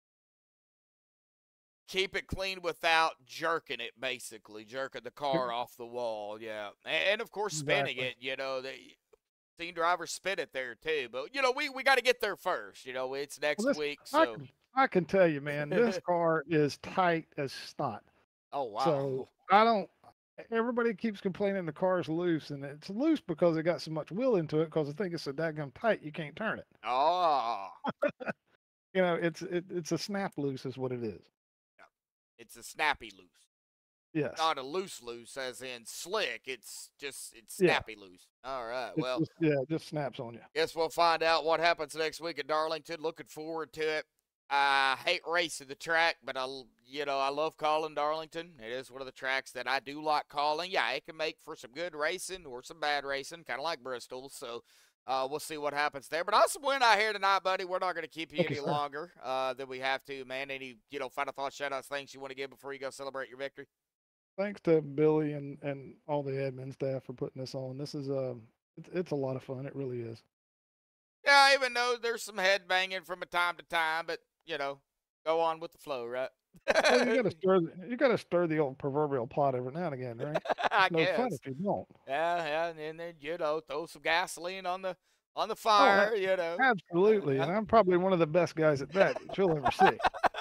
keep it clean without jerking it, basically jerking the car off the wall. Yeah, and of course spinning it. They seen drivers spin it there too, but we got to get there first. It's next week, so I can tell you, man, this car is tight as snot. Oh wow! So everybody keeps complaining the car's loose, and it's loose because it got so much wheel into it, because I think it's so daggum tight you can't turn it. Oh. It's a snap loose is what it is. It's a snappy loose. Yes. Not a loose as in slick. It's snappy loose. All right. Well. It just snaps on you. Guess we'll find out what happens next week at Darlington. Looking forward to it. I hate racing the track, but I love calling Darlington. It is one of the tracks that I do like calling. Yeah, it can make for some good racing or some bad racing, kind of like Bristol. So we'll see what happens there. But awesome win out here tonight, buddy. We're not going to keep you any longer than we have to, man. Any final thoughts, shout-outs, things you want to give before you go celebrate your victory? Thanks to Billy and all the admin staff for putting this on. This is it's a lot of fun. It really is. Yeah, I even know there's some head banging from time to time, but go on with the flow, right? Well, you gotta stir the old proverbial pot every now and again, right? I It's no fun if you don't. Yeah, and then throw some gasoline on the fire, Absolutely, and I'm probably one of the best guys at that you'll ever see.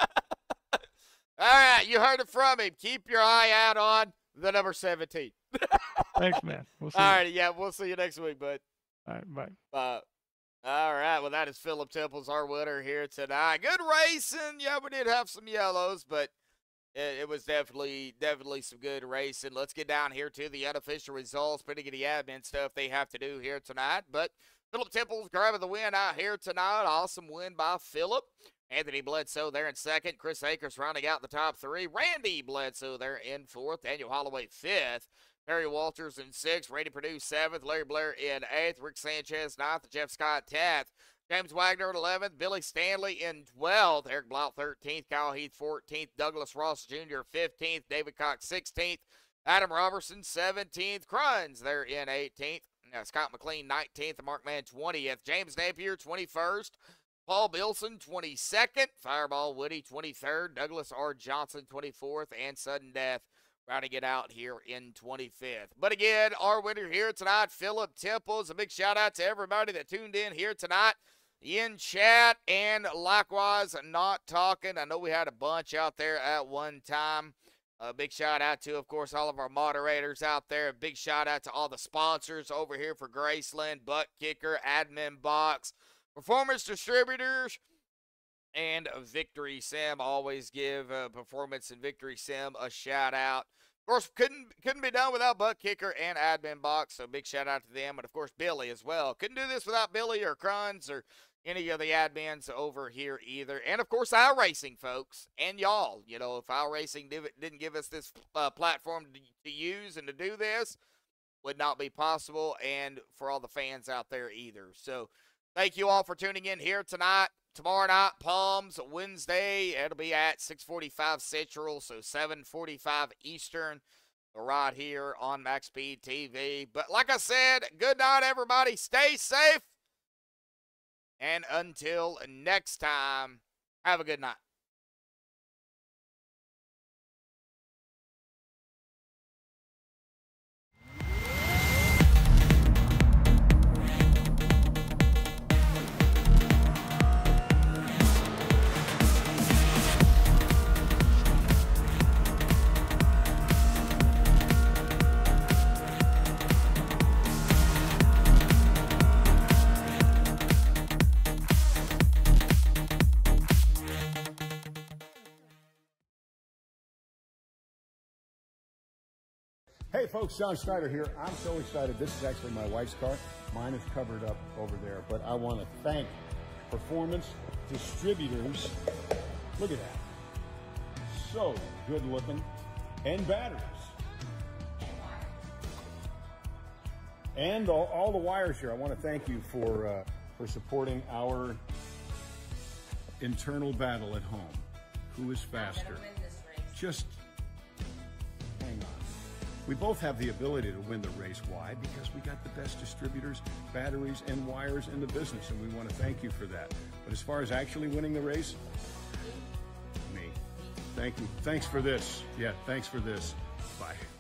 All right, you heard it from him. Keep your eye out on the number 17. Thanks, man. We'll see. All right, yeah, we'll see you next week, bud. All right, bye. Bye. All right, well, that is Philip Temples, our winner here tonight. Good racing. Yeah, we did have some yellows, but it was definitely some good racing. Let's get down here to the unofficial results, pretty good admin stuff they have to do here tonight. But Philip Temples grabbing the win out here tonight. Awesome win by Philip. Anthony Bledsoe there in second. Chris Akers rounding out the top 3. Randy Bledsoe there in 4th. Daniel Holloway 5th. Perry Walters in 6th, Randy Perdue 7th, Larry Blair in 8th, Rick Sanchez 9th, Jeff Scott 10th, James Wagner in 11th, Billy Stanley in 12th, Eric Blount 13th, Kyle Heath 14th, Douglas Ross Jr. 15th, David Cox 16th, Adam Robertson 17th, Cruns there in 18th, Scott McLean 19th, and Mark Mann 20th, James Napier 21st, Paul Bilson 22nd, Fireball Woody 23rd, Douglas R. Johnson 24th, and Sudden Death rounding it out here in 25th. But again, our winner here tonight, Philip Temples. A big shout out to everybody that tuned in here tonight in chat, and likewise Not Talking. I know we had a bunch out there at one time. A big shout out to, of course, all of our moderators out there. A big shout out to all the sponsors over here for GRaceland, Buttkicker, Admin Box, Performance Distributors, and Victory Sim. Always give Performance and Victory Sim a shout out. Of course, couldn't be done without Buttkicker and Admin Box, so big shout out to them. And of course, Billy as well. Couldn't do this without Billy or Cruns or any of the admins over here either. And of course, iRacing folks and y'all. If iRacing didn't give us this platform to use and to do this, would not be possible. And for all the fans out there either. So thank you all for tuning in here tonight. Tomorrow night, Palms, Wednesday, it'll be at 6:45 Central, so 7:45 Eastern, right here on MaxspeedTV. But like I said, good night, everybody. Stay safe And until next time, have a good night. Hey folks, John Schneider here. I'm so excited. This is actually my wife's car. Mine is covered up over there, but I want to thank Performance Distributors. Look at that. So good looking. And batteries. And all the wires here. I want to thank you for supporting our internal battle at home. Who is faster? Just hang on. We both have the ability to win the race. Why? Because we got the best distributors, batteries, and wires in the business, and we want to thank you for that. But as far as actually winning the race, me. Thank you. Thanks for this. Yeah, thanks for this. Bye.